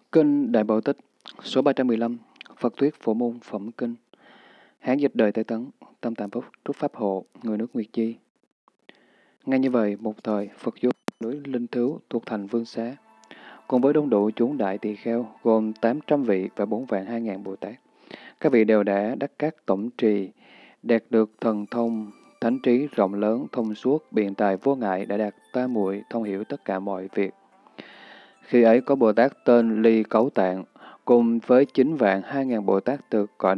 Kinh Đại Bảo Tích, số 315, Phật Thuyết Phổ Môn Phẩm Kinh, Hán dịch đời Tây Tấn, Tâm Tạng Phúc, Trúc Pháp Hộ, người nước Nguyệt Chi. Ngay như vậy, một thời, Phật vua núi Linh Thứu thuộc thành Vương Xá, cùng với đông đủ chúng đại tỳ kheo gồm 800 vị và 4.200.000 Bồ Tát. Các vị đều đã đắc các tổng trì, đạt được thần thông, thánh trí rộng lớn, thông suốt, biện tài vô ngại, đã đạt tam muội, thông hiểu tất cả mọi việc. Khi ấy có Bồ Tát tên Ly Cấu Tạng, cùng với 9.200.000 Bồ Tát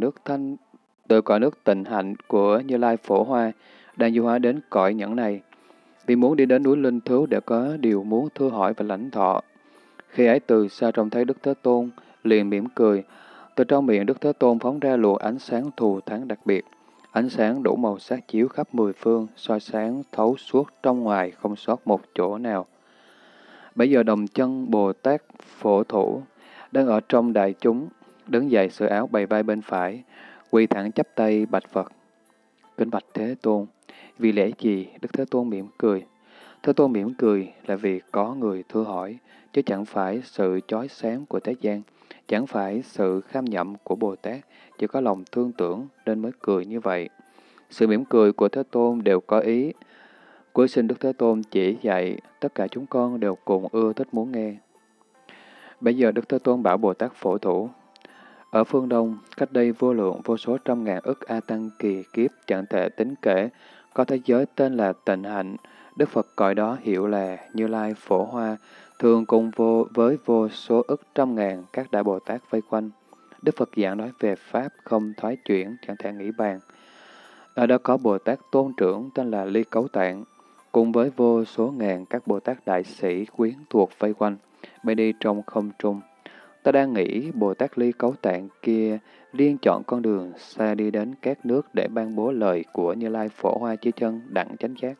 từ cõi nước tịnh hạnh của Như Lai Phổ Hoa, đang du hóa đến cõi nhẫn này, vì muốn đi đến núi Linh Thứu để có điều muốn thưa hỏi và lãnh thọ. Khi ấy từ xa trông thấy Đức Thế Tôn, liền mỉm cười. Từ trong miệng Đức Thế Tôn phóng ra luồng ánh sáng thù thắng đặc biệt. Ánh sáng đủ màu sắc chiếu khắp mười phương, soi sáng thấu suốt trong ngoài, không sót một chỗ nào. Bây giờ đồng chân Bồ Tát Phổ Thủ đang ở trong đại chúng, đứng dậy sửa áo bày vai bên phải, quỳ thẳng chắp tay bạch Phật. Kính bạch Thế Tôn, vì lẽ gì Đức Thế Tôn mỉm cười? Thế Tôn mỉm cười là vì có người thưa hỏi, chứ chẳng phải sự chói sáng của thế gian, chẳng phải sự kham nhậm của Bồ Tát, chỉ có lòng thương tưởng nên mới cười như vậy. Sự mỉm cười của Thế Tôn đều có ý. Cuối sinh Đức Thế Tôn chỉ dạy, tất cả chúng con đều cùng ưa thích muốn nghe. Bây giờ Đức Thế Tôn bảo Bồ Tát Phổ Thủ, ở phương Đông, cách đây vô lượng vô số trăm ngàn ức A Tăng kỳ kiếp chẳng thể tính kể, có thế giới tên là Tịnh Hạnh, Đức Phật gọi đó hiệu là Như Lai Phổ Hoa, thường cùng với vô số ức trăm ngàn các đại Bồ Tát vây quanh. Đức Phật giảng nói về Pháp không thoái chuyển, chẳng thể nghĩ bàn. Ở đó có Bồ Tát Tôn trưởng tên là Ly Cấu Tạng, cùng với vô số ngàn các Bồ Tát đại sĩ quyến thuộc vây quanh, bay đi trong không trung. Ta đang nghĩ Bồ Tát Ly Cấu Tạng kia liên chọn con đường xa đi đến các nước để ban bố lời của Như Lai Phổ Hoa Chí Chân đẳng chánh giác.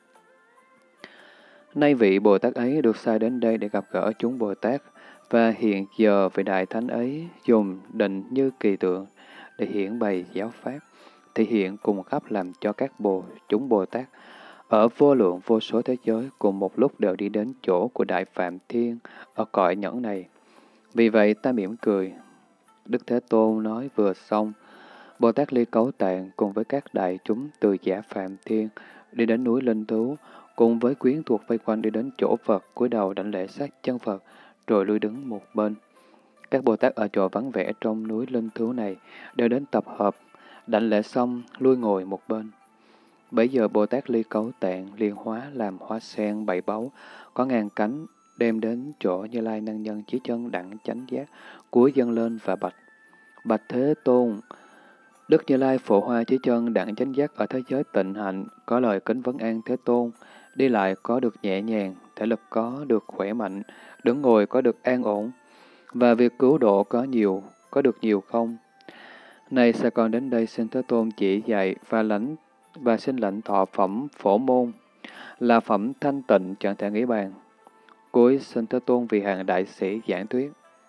Nay vị Bồ Tát ấy được sai đến đây để gặp gỡ chúng Bồ Tát, và hiện giờ vị Đại Thánh ấy dùng định như kỳ tượng để hiển bày giáo pháp, thể hiện cùng khắp làm cho các chúng Bồ Tát ở vô lượng vô số thế giới cùng một lúc đều đi đến chỗ của Đại Phạm Thiên ở cõi nhẫn này. Vì vậy ta mỉm cười. Đức Thế Tôn nói vừa xong, Bồ Tát Ly Cấu Tạng cùng với các đại chúng từ giả Phạm Thiên đi đến núi Linh Thứu, cùng với quyến thuộc vây quanh đi đến chỗ Phật, cúi đầu đảnh lễ sát chân Phật, rồi lui đứng một bên. Các Bồ Tát ở chỗ vắng vẻ trong núi Linh Thứu này đều đến tập hợp, đảnh lễ xong lui ngồi một bên. Bấy giờ Bồ Tát Ly Cấu Tạng liên hóa làm hoa sen bảy báu, có ngàn cánh, đem đến chỗ Như Lai Năng Nhân Chí Chân đẳng chánh giác, cúi dâng lên và bạch. Bạch Thế Tôn, Đức Như Lai Phổ Hoa Chí Chân đẳng chánh giác ở thế giới tịnh hạnh, có lời kính vấn an Thế Tôn, đi lại có được nhẹ nhàng, thể lực có được khỏe mạnh, đứng ngồi có được an ổn, và việc cứu độ có được nhiều không? Nay sa con đến đây xin Thế Tôn chỉ dạy và xin lãnh thọ phẩm Phổ Môn, là phẩm thanh tịnh chẳng thể nghĩ bàn. Cuối xin Thế Tôn vì hàng đại sĩ giảng thuyết.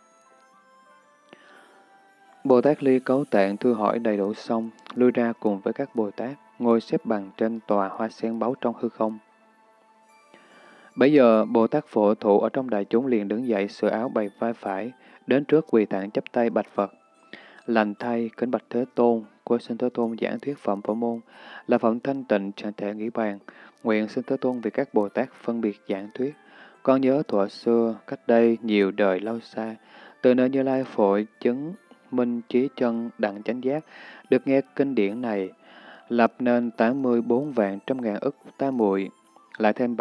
Bồ Tát Ly Cấu Tạng thưa hỏi đầy đủ xong, lui ra cùng với các Bồ Tát, ngồi xếp bằng trên tòa hoa sen báu trong hư không. Bấy giờ, Bồ Tát Phổ Thủ ở trong đại chúng liền đứng dậy sửa áo bày vai phải, đến trước quỳ tạng chắp tay bạch Phật. Lành thay, kính bạch Thế Tôn, cô xin Thế Tôn giảng thuyết phẩm Phổ Môn, là phẩm thanh tịnh chẳng thể nghĩ bàn. Nguyện xin Thế Tôn vì các Bồ Tát phân biệt giảng thuyết. Con nhớ thuở xưa, cách đây nhiều đời lâu xa, từ nơi Như Lai Phổ chứng minh trí chân đẳng chánh giác, được nghe kinh điển này, lập nên 84.100.000 ức tam muội, lại thêm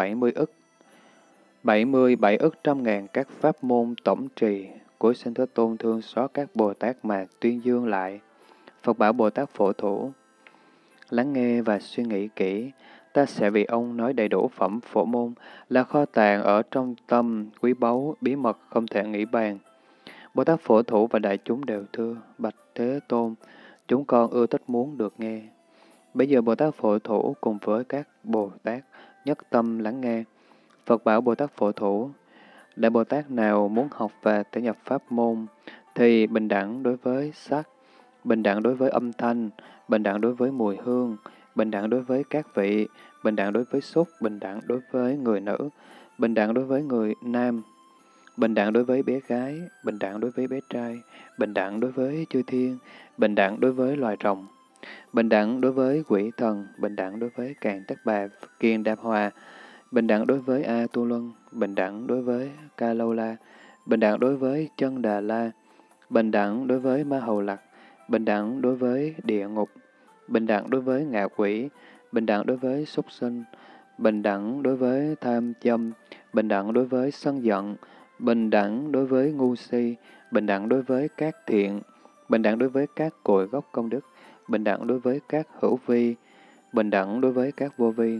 77 ức trăm ngàn các pháp môn tổng trì, của xin Thế Tôn thương xót các Bồ Tát mà tuyên dương lại. Phật bảo Bồ Tát Phổ Thủ, lắng nghe và suy nghĩ kỹ, ta sẽ vì ông nói đầy đủ phẩm Phổ Môn, là kho tàng ở trong tâm, quý báu, bí mật không thể nghĩ bàn. Bồ Tát Phổ Thủ và đại chúng đều thưa, bạch Thế Tôn, chúng con ưa thích muốn được nghe. Bây giờ Bồ Tát Phổ Thủ cùng với các Bồ Tát nhất tâm lắng nghe. Phật bảo Bồ Tát Phổ Thủ, Đại Bồ Tát nào muốn học và thể nhập pháp môn, thì bình đẳng đối với sắc, bình đẳng đối với âm thanh, bình đẳng đối với mùi hương, bình đẳng đối với các vị, bình đẳng đối với xúc, bình đẳng đối với người nữ, bình đẳng đối với người nam, bình đẳng đối với bé gái, bình đẳng đối với bé trai, bình đẳng đối với chư thiên, bình đẳng đối với loài rồng, bình đẳng đối với quỷ thần, bình đẳng đối với Càn Tất Bà, Kiền Đạp Hòa, bình đẳng đối với A Tu Luân, bình đẳng đối với Ca Lâu La, bình đẳng đối với Chân Đà La, bình đẳng đối với Ma Hầu Lạc, bình đẳng đối với địa ngục, bình đẳng đối với ngạ quỷ, bình đẳng đối với súc sinh, bình đẳng đối với tham châm, bình đẳng đối với sân giận, bình đẳng đối với ngu si, bình đẳng đối với các thiện, bình đẳng đối với các cội gốc công đức, bình đẳng đối với các hữu vi, bình đẳng đối với các vô vi.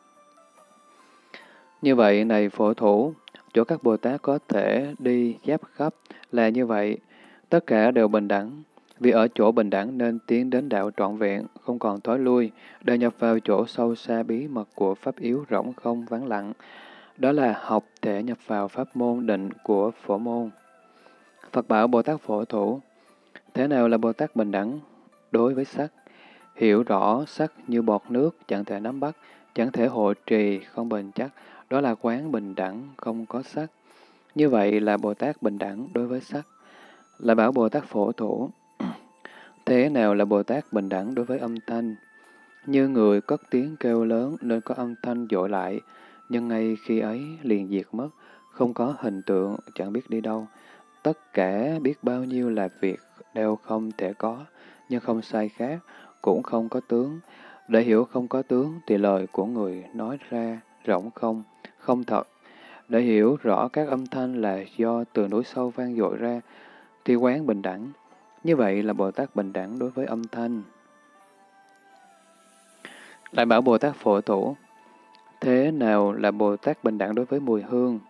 Như vậy, này Phổ Thủ, chỗ các Bồ Tát có thể đi giáp khắp là như vậy, tất cả đều bình đẳng. Vì ở chỗ bình đẳng nên tiến đến đạo trọn vẹn, không còn thối lui, để nhập vào chỗ sâu xa bí mật của pháp yếu rỗng không vắng lặng. Đó là học thể nhập vào pháp môn định của Phổ Môn. Phật bảo Bồ Tát Phổ Thủ, thế nào là Bồ Tát bình đẳng? Đối với sắc, hiểu rõ sắc như bọt nước, chẳng thể nắm bắt, chẳng thể hộ trì, không bền chắc, đó là quán bình đẳng, không có sắc. Như vậy là Bồ Tát bình đẳng đối với sắc. Là bảo Bồ Tát Phổ Thủ, thế nào là Bồ Tát bình đẳng đối với âm thanh? Như người cất tiếng kêu lớn nên có âm thanh dội lại, nhưng ngay khi ấy liền diệt mất, không có hình tượng, chẳng biết đi đâu. Tất cả biết bao nhiêu là việc đều không thể có, nhưng không sai khác, cũng không có tướng. Để hiểu không có tướng thì lời của người nói ra rỗng không, không thật. Để hiểu rõ các âm thanh là do từ núi sâu vang dội ra, thì quán bình đẳng. Như vậy là Bồ Tát bình đẳng đối với âm thanh. Lại bảo Bồ Tát Phổ Thủ, thế nào là Bồ Tát bình đẳng đối với mùi hương?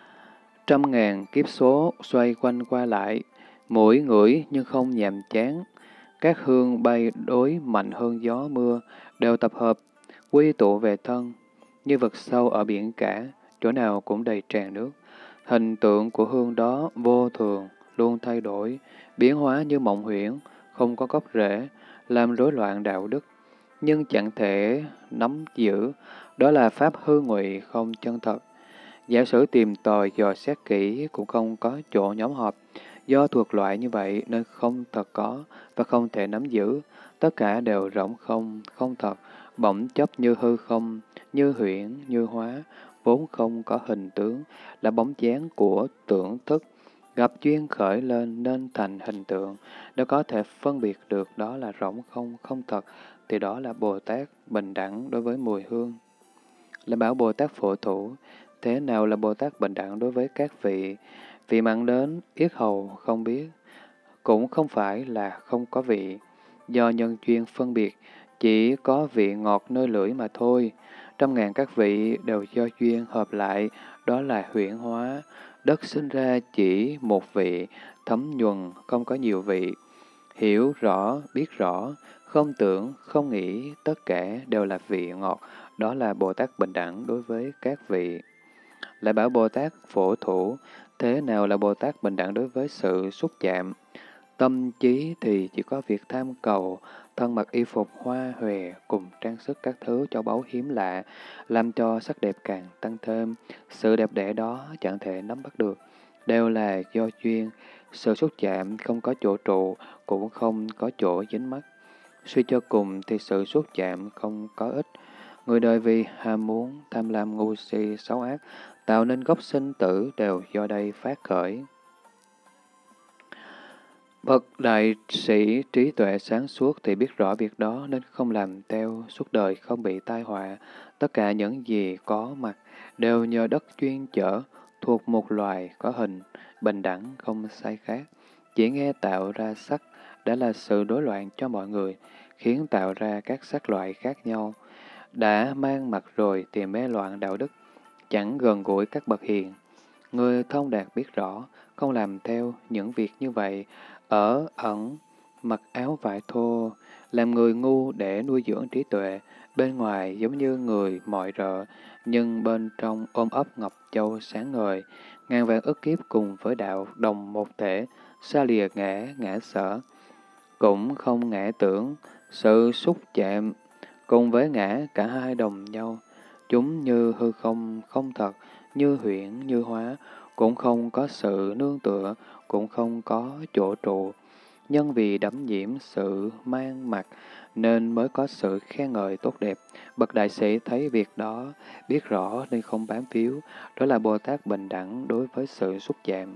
Trăm ngàn kiếp số xoay quanh qua lại, mũi ngửi nhưng không nhàm chán. Các hương bay đối mạnh hơn gió mưa, đều tập hợp, quy tụ về thân. Như vực sâu ở biển cả, chỗ nào cũng đầy tràn nước. Hình tượng của hương đó vô thường, luôn thay đổi, biến hóa như mộng huyễn, không có gốc rễ, làm rối loạn đạo đức. Nhưng chẳng thể nắm giữ, đó là pháp hư ngụy không chân thật. Giả sử tìm tòi dò xét kỹ cũng không có chỗ nhóm họp. Do thuộc loại như vậy nên không thật có và không thể nắm giữ. Tất cả đều rỗng không, không thật, bỗng chấp như hư không, như huyễn, như hóa, vốn không có hình tướng, là bóng dáng của tưởng thức. Gặp duyên khởi lên nên thành hình tượng. Nếu có thể phân biệt được đó là rỗng không, không thật, thì đó là Bồ Tát bình đẳng đối với mùi hương. Là bảo Bồ Tát Phổ Thủ, thế nào là Bồ Tát bình đẳng đối với các vị? Vị mặn đến, yết hầu không biết, cũng không phải là không có vị. Do nhân duyên phân biệt, chỉ có vị ngọt nơi lưỡi mà thôi. Trăm ngàn các vị đều do duyên hợp lại, đó là huyễn hóa. Đất sinh ra chỉ một vị, thấm nhuần, không có nhiều vị. Hiểu rõ, biết rõ, không tưởng, không nghĩ, tất cả đều là vị ngọt, đó là Bồ Tát bình đẳng đối với các vị. Lại bảo Bồ Tát Phổ Thủ, thế nào là Bồ Tát bình đẳng đối với sự xúc chạm? Tâm trí thì chỉ có việc tham cầu, thân mặc y phục hoa hòe cùng trang sức các thứ cho báu hiếm lạ, làm cho sắc đẹp càng tăng thêm. Sự đẹp đẽ đó chẳng thể nắm bắt được, đều là do duyên. Sự xúc chạm không có chỗ trụ, cũng không có chỗ dính mắc. Suy cho cùng thì sự xúc chạm không có ích. Người đời vì ham muốn, tham lam ngu si, xấu ác, tạo nên gốc sinh tử đều do đây phát khởi. Bậc đại sĩ trí tuệ sáng suốt thì biết rõ việc đó nên không làm theo, suốt đời không bị tai họa. Tất cả những gì có mặt đều nhờ đất chuyên chở, thuộc một loài có hình, bình đẳng không sai khác. Chỉ nghe tạo ra sắc đã là sự rối loạn cho mọi người, khiến tạo ra các sắc loại khác nhau. Đã mang mặt rồi thì mê loạn đạo đức, chẳng gần gũi các bậc hiền. Người thông đạt biết rõ, không làm theo những việc như vậy, ở ẩn, mặc áo vải thô, làm người ngu để nuôi dưỡng trí tuệ, bên ngoài giống như người mọi rợ, nhưng bên trong ôm ấp ngọc châu sáng ngời, ngàn vạn ức kiếp cùng với đạo đồng một thể, xa lìa ngã, ngã sở, cũng không ngã tưởng, sự xúc chạm, cùng với ngã cả hai đồng nhau, chúng như hư không, không thật, như huyễn, như hóa, cũng không có sự nương tựa, cũng không có chỗ trụ. Nhân vì đắm nhiễm sự mang mặc nên mới có sự khen ngợi tốt đẹp. Bậc đại sĩ thấy việc đó, biết rõ nên không bám víu, đó là Bồ Tát bình đẳng đối với sự xúc chạm.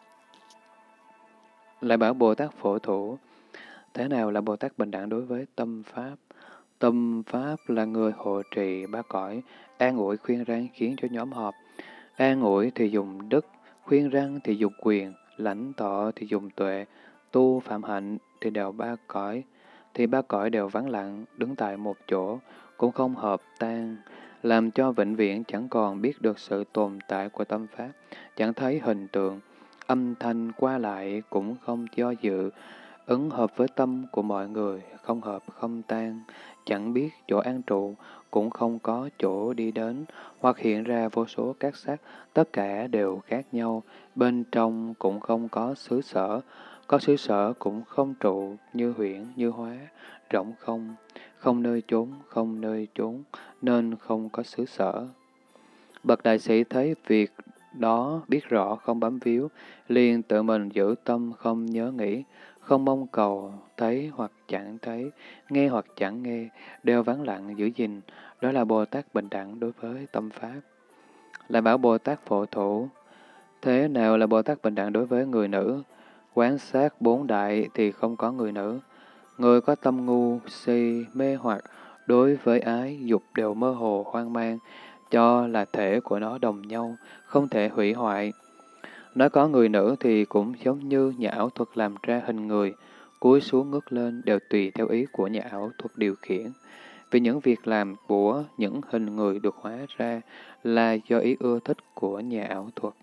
Lại bảo Bồ Tát phổ thủ, thế nào là Bồ Tát bình đẳng đối với tâm Pháp? Tâm Pháp là người hộ trì ba cõi, an ủi khuyên răn khiến cho nhóm họp. An ủi thì dùng đức, khuyên răn thì dùng quyền, lãnh thọ thì dùng tuệ, tu phạm hạnh thì đều ba cõi, thì ba cõi đều vắng lặng, đứng tại một chỗ, cũng không hợp tan, làm cho vĩnh viễn chẳng còn biết được sự tồn tại của tâm Pháp, chẳng thấy hình tượng, âm thanh qua lại cũng không do dự, ứng hợp với tâm của mọi người, không hợp không tan, chẳng biết chỗ an trụ, cũng không có chỗ đi đến, hoặc hiện ra vô số các sắc, tất cả đều khác nhau, bên trong cũng không có xứ sở cũng không trụ, như huyễn, như hóa, rỗng không, không nơi chốn, nên không có xứ sở. Bậc đại sĩ thấy việc đó biết rõ không bám víu, liền tự mình giữ tâm không nhớ nghĩ, không mong cầu, thấy hoặc chẳng thấy, nghe hoặc chẳng nghe, đều vắng lặng giữ gìn, đó là Bồ Tát bình đẳng đối với tâm Pháp. Lại bảo Bồ Tát phổ thủ, thế nào là Bồ Tát bình đẳng đối với người nữ? Quán sát bốn đại thì không có người nữ. Người có tâm ngu, si, mê hoặc, đối với ái, dục đều mơ hồ, hoang mang, cho là thể của nó đồng nhau, không thể hủy hoại. Nói có người nữ thì cũng giống như nhà ảo thuật làm ra hình người, cúi xuống ngước lên đều tùy theo ý của nhà ảo thuật điều khiển. Vì những việc làm của những hình người được hóa ra là do ý ưa thích của nhà ảo thuật.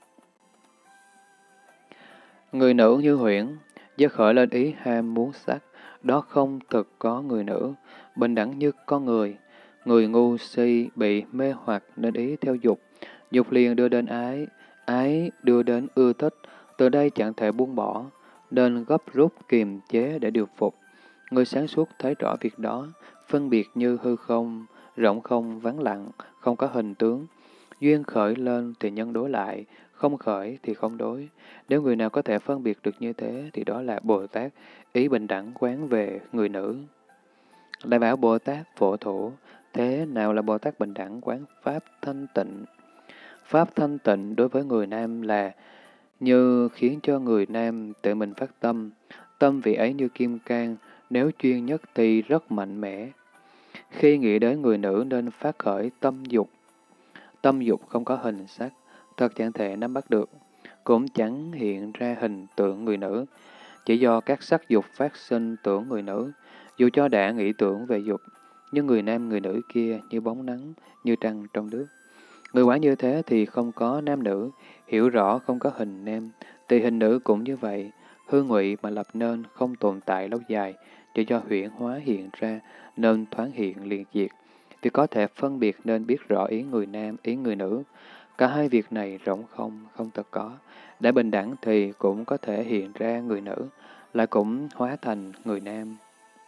Người nữ như huyễn, do khởi lên ý ham muốn sắc, đó không thực có người nữ, bình đẳng như con người. Người ngu si bị mê hoặc nên ý theo dục, dục liền đưa đến ái, ái đưa đến ưa thích, từ đây chẳng thể buông bỏ, nên gấp rút kiềm chế để điều phục. Người sáng suốt thấy rõ việc đó, phân biệt như hư không, rộng không, vắng lặng, không có hình tướng. Duyên khởi lên thì nhân đối lại, không khởi thì không đối. Nếu người nào có thể phân biệt được như thế thì đó là Bồ Tát, ý bình đẳng quán về người nữ. Lại bảo Bồ Tát phổ thủ, thế nào là Bồ Tát bình đẳng quán Pháp thanh tịnh? Pháp thanh tịnh đối với người nam là như khiến cho người nam tự mình phát tâm. Tâm vị ấy như kim cang, nếu chuyên nhất thì rất mạnh mẽ. Khi nghĩ đến người nữ nên phát khởi tâm dục. Tâm dục không có hình sắc, thật chẳng thể nắm bắt được, cũng chẳng hiện ra hình tượng người nữ. Chỉ do các sắc dục phát sinh tưởng người nữ, dù cho đã nghĩ tưởng về dục, nhưng người nam người nữ kia như bóng nắng, như trăng trong nước. Người quả như thế thì không có nam nữ, hiểu rõ không có hình nam, thì hình nữ cũng như vậy, hư ngụy mà lập nên không tồn tại lâu dài, chỉ do huyễn hóa hiện ra nên thoáng hiện liền diệt. Vì có thể phân biệt nên biết rõ ý người nam, ý người nữ. Cả hai việc này rỗng không, không thật có. Đã bình đẳng thì cũng có thể hiện ra người nữ, lại cũng hóa thành người nam.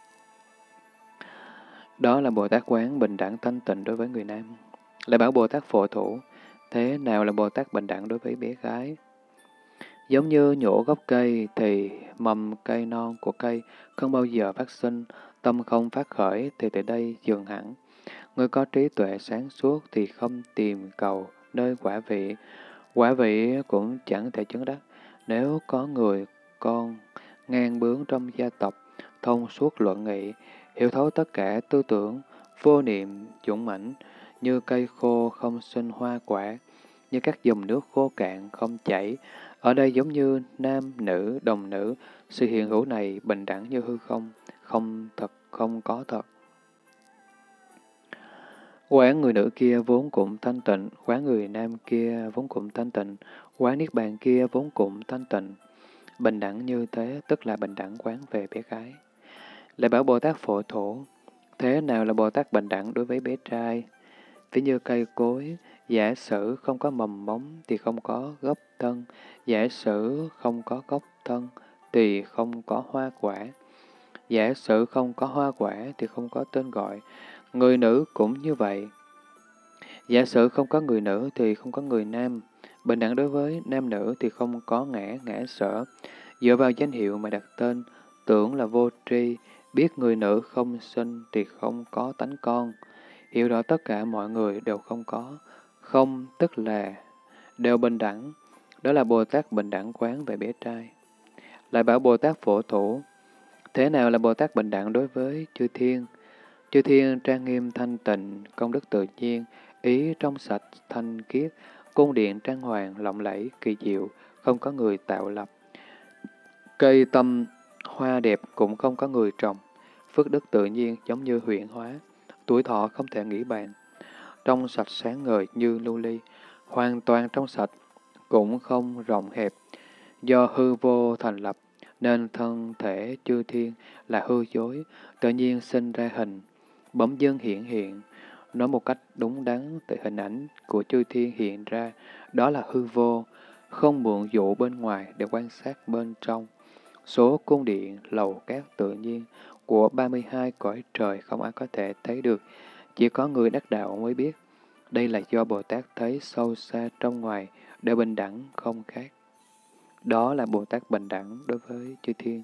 Đó là Bồ Tát quán bình đẳng thanh tịnh đối với người nam. Lại bảo Bồ Tát phổ thủ, thế nào là Bồ Tát bình đẳng đối với bé gái? Giống như nhổ gốc cây thì mầm cây non của cây không bao giờ phát sinh, tâm không phát khởi thì từ đây dừng hẳn. Người có trí tuệ sáng suốt thì không tìm cầu nơi quả vị cũng chẳng thể chứng đắc. Nếu có người con ngang bướng trong gia tộc, thông suốt luận nghị, hiểu thấu tất cả tư tưởng, vô niệm, dũng mãnh, như cây khô không sinh hoa quả, như các dòng nước khô cạn không chảy. Ở đây giống như nam, nữ, đồng nữ, sự hiện hữu này bình đẳng như hư không, không thật, không có thật. Quán người nữ kia vốn cũng thanh tịnh, quán người nam kia vốn cũng thanh tịnh, quán niết bàn kia vốn cũng thanh tịnh. Bình đẳng như thế tức là bình đẳng quán về bé gái. Lại bảo Bồ Tát phổ thổ, thế nào là Bồ Tát bình đẳng đối với bé trai? Ví như cây cối, giả sử không có mầm móng thì không có gốc thân, giả sử không có gốc thân thì không có hoa quả, giả sử không có hoa quả thì không có tên gọi. Người nữ cũng như vậy. Giả sử không có người nữ thì không có người nam. Bình đẳng đối với nam nữ thì không có ngã sở, dựa vào danh hiệu mà đặt tên, tưởng là vô tri, biết người nữ không sinh thì không có tánh con, hiểu rõ tất cả mọi người đều không có, không tức là đều bình đẳng, đó là Bồ Tát bình đẳng quán về bé trai. Lại bảo Bồ Tát phổ thủ, thế nào là Bồ Tát bình đẳng đối với chư thiên? Chư thiên trang nghiêm thanh tịnh, công đức tự nhiên, ý trong sạch, thanh khiết, cung điện trang hoàng, lộng lẫy, kỳ diệu, không có người tạo lập. Cây tâm, hoa đẹp cũng không có người trồng. Phước đức tự nhiên giống như huyễn hóa, tuổi thọ không thể nghĩ bàn. Trong sạch sáng ngời như lưu ly, hoàn toàn trong sạch, cũng không rộng hẹp. Do hư vô thành lập, nên thân thể chư thiên là hư dối, tự nhiên sinh ra hình, bỗng dưng hiện hiện. Nói một cách đúng đắn từ hình ảnh của chư thiên hiện ra, đó là hư vô, không mượn dụ bên ngoài để quan sát bên trong. Số cung điện, lầu cát tự nhiên của 32 cõi trời không ai có thể thấy được, chỉ có người đắc đạo mới biết. Đây là do Bồ Tát thấy sâu xa trong ngoài, đều bình đẳng không khác. Đó là Bồ Tát bình đẳng đối với chư thiên.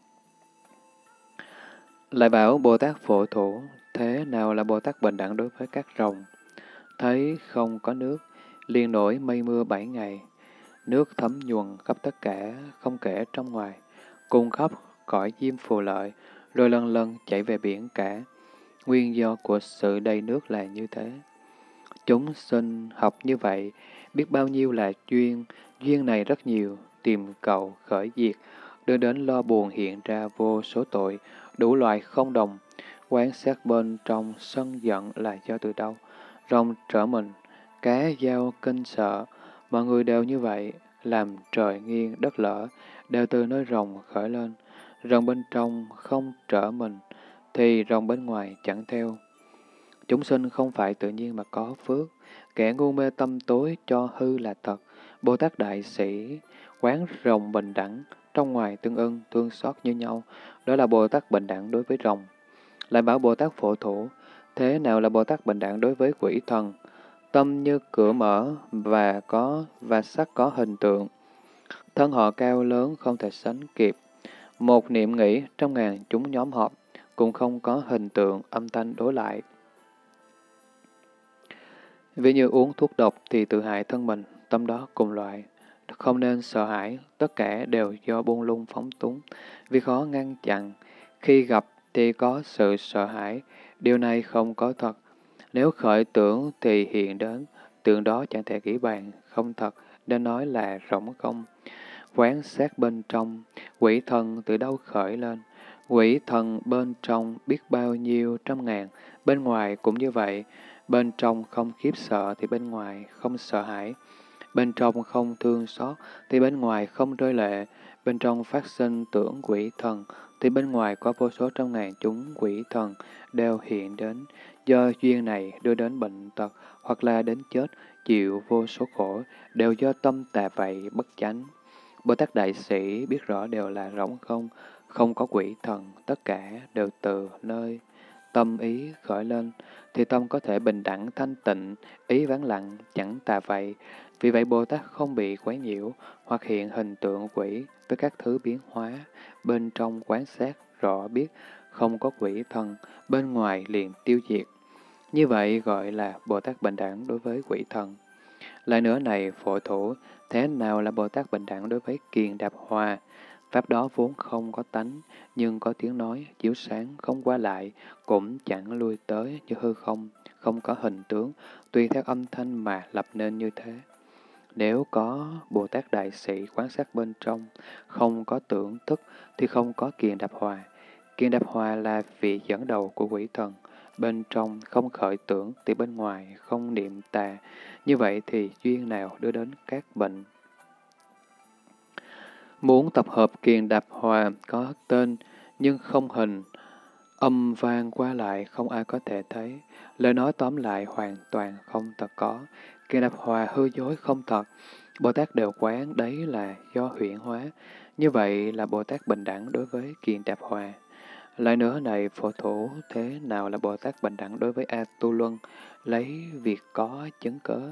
Lại bảo Bồ Tát phổ thủ, thế nào là Bồ Tát bình đẳng đối với các rồng? Thấy không có nước, liền nổi mây mưa 7 ngày, nước thấm nhuần khắp tất cả, không kể trong ngoài, cùng khắp cõi diêm phù lợi, rồi lần lần chảy về biển cả. Nguyên do của sự đầy nước là như thế. Chúng sinh học như vậy, biết bao nhiêu là duyên này rất nhiều, tìm cầu, khởi diệt, đưa đến lo buồn hiện ra vô số tội, đủ loại không đồng. Quán sát bên trong sân giận là do từ đâu? Rồng trở mình, cá dao kinh sợ, mọi người đều như vậy, làm trời nghiêng đất lở, đều từ nơi rồng khởi lên. Rồng bên trong không trở mình, thì rồng bên ngoài chẳng theo. Chúng sinh không phải tự nhiên mà có phước, kẻ ngu mê tâm tối cho hư là thật. Bồ Tát Đại Sĩ, quán rồng bình đẳng, trong ngoài tương ưng, thương xót như nhau, đó là Bồ Tát bình đẳng đối với rồng. Lại bảo Bồ Tát phổ thủ, thế nào là Bồ Tát bình đẳng đối với quỷ thần? Tâm như cửa mở và sắc có hình tượng. Thân họ cao lớn không thể sánh kịp. Một niệm nghĩ trong ngàn chúng nhóm họp, cũng không có hình tượng âm thanh đối lại. Ví như uống thuốc độc thì tự hại thân mình, tâm đó cùng loại. Không nên sợ hãi, tất cả đều do buông lung phóng túng, vì khó ngăn chặn. Khi gặp thì có sự sợ hãi, điều này không có thật. Nếu khởi tưởng thì hiện đến, tưởng đó chẳng thể nghĩ bàn, không thật, nên nói là rỗng không. Quán sát bên trong, quỷ thần từ đâu khởi lên? Quỷ thần bên trong biết bao nhiêu trăm ngàn, bên ngoài cũng như vậy. Bên trong không khiếp sợ thì bên ngoài không sợ hãi. Bên trong không thương xót thì bên ngoài không rơi lệ. Bên trong phát sinh tưởng quỷ thần thì bên ngoài có vô số trăm ngàn chúng quỷ thần đều hiện đến. Do duyên này đưa đến bệnh tật hoặc là đến chết, chịu vô số khổ, đều do tâm tà vậy bất chánh. Bồ Tát Đại Sĩ biết rõ đều là rỗng không, không có quỷ thần, tất cả đều từ nơi tâm ý khởi lên, thì tâm có thể bình đẳng thanh tịnh, ý vắng lặng, chẳng tà vậy. Vì vậy Bồ Tát không bị quấy nhiễu, hoặc hiện hình tượng quỷ với các thứ biến hóa, bên trong quán sát, rõ biết, không có quỷ thần, bên ngoài liền tiêu diệt. Như vậy gọi là Bồ Tát bình đẳng đối với quỷ thần. Lại nữa này, phổ thủ, thế nào là Bồ Tát bình đẳng đối với kiền đạp hoa? Pháp đó vốn không có tánh, nhưng có tiếng nói, chiếu sáng, không qua lại, cũng chẳng lui tới như hư không, không có hình tướng, tùy theo âm thanh mà lập nên như thế. Nếu có Bồ Tát Đại Sĩ quan sát bên trong, không có tưởng thức, thì không có kiền đạp hòa. Kiền đạp hòa là vị dẫn đầu của quỷ thần. Bên trong không khởi tưởng, thì bên ngoài không niệm tà. Như vậy thì duyên nào đưa đến các bệnh? Muốn tập hợp kiền đạp hòa có tên, nhưng không hình, âm vang qua lại không ai có thể thấy. Lời nói tóm lại hoàn toàn không thật có. Kiền đạp hòa hư dối không thật. Bồ Tát đều quán đấy là do huyễn hóa. Như vậy là Bồ Tát bình đẳng đối với kiền đạp hòa. Lại nữa này, phổ thủ, thế nào là Bồ Tát bình đẳng đối với A Tu Luân? Lấy việc có chứng cớ,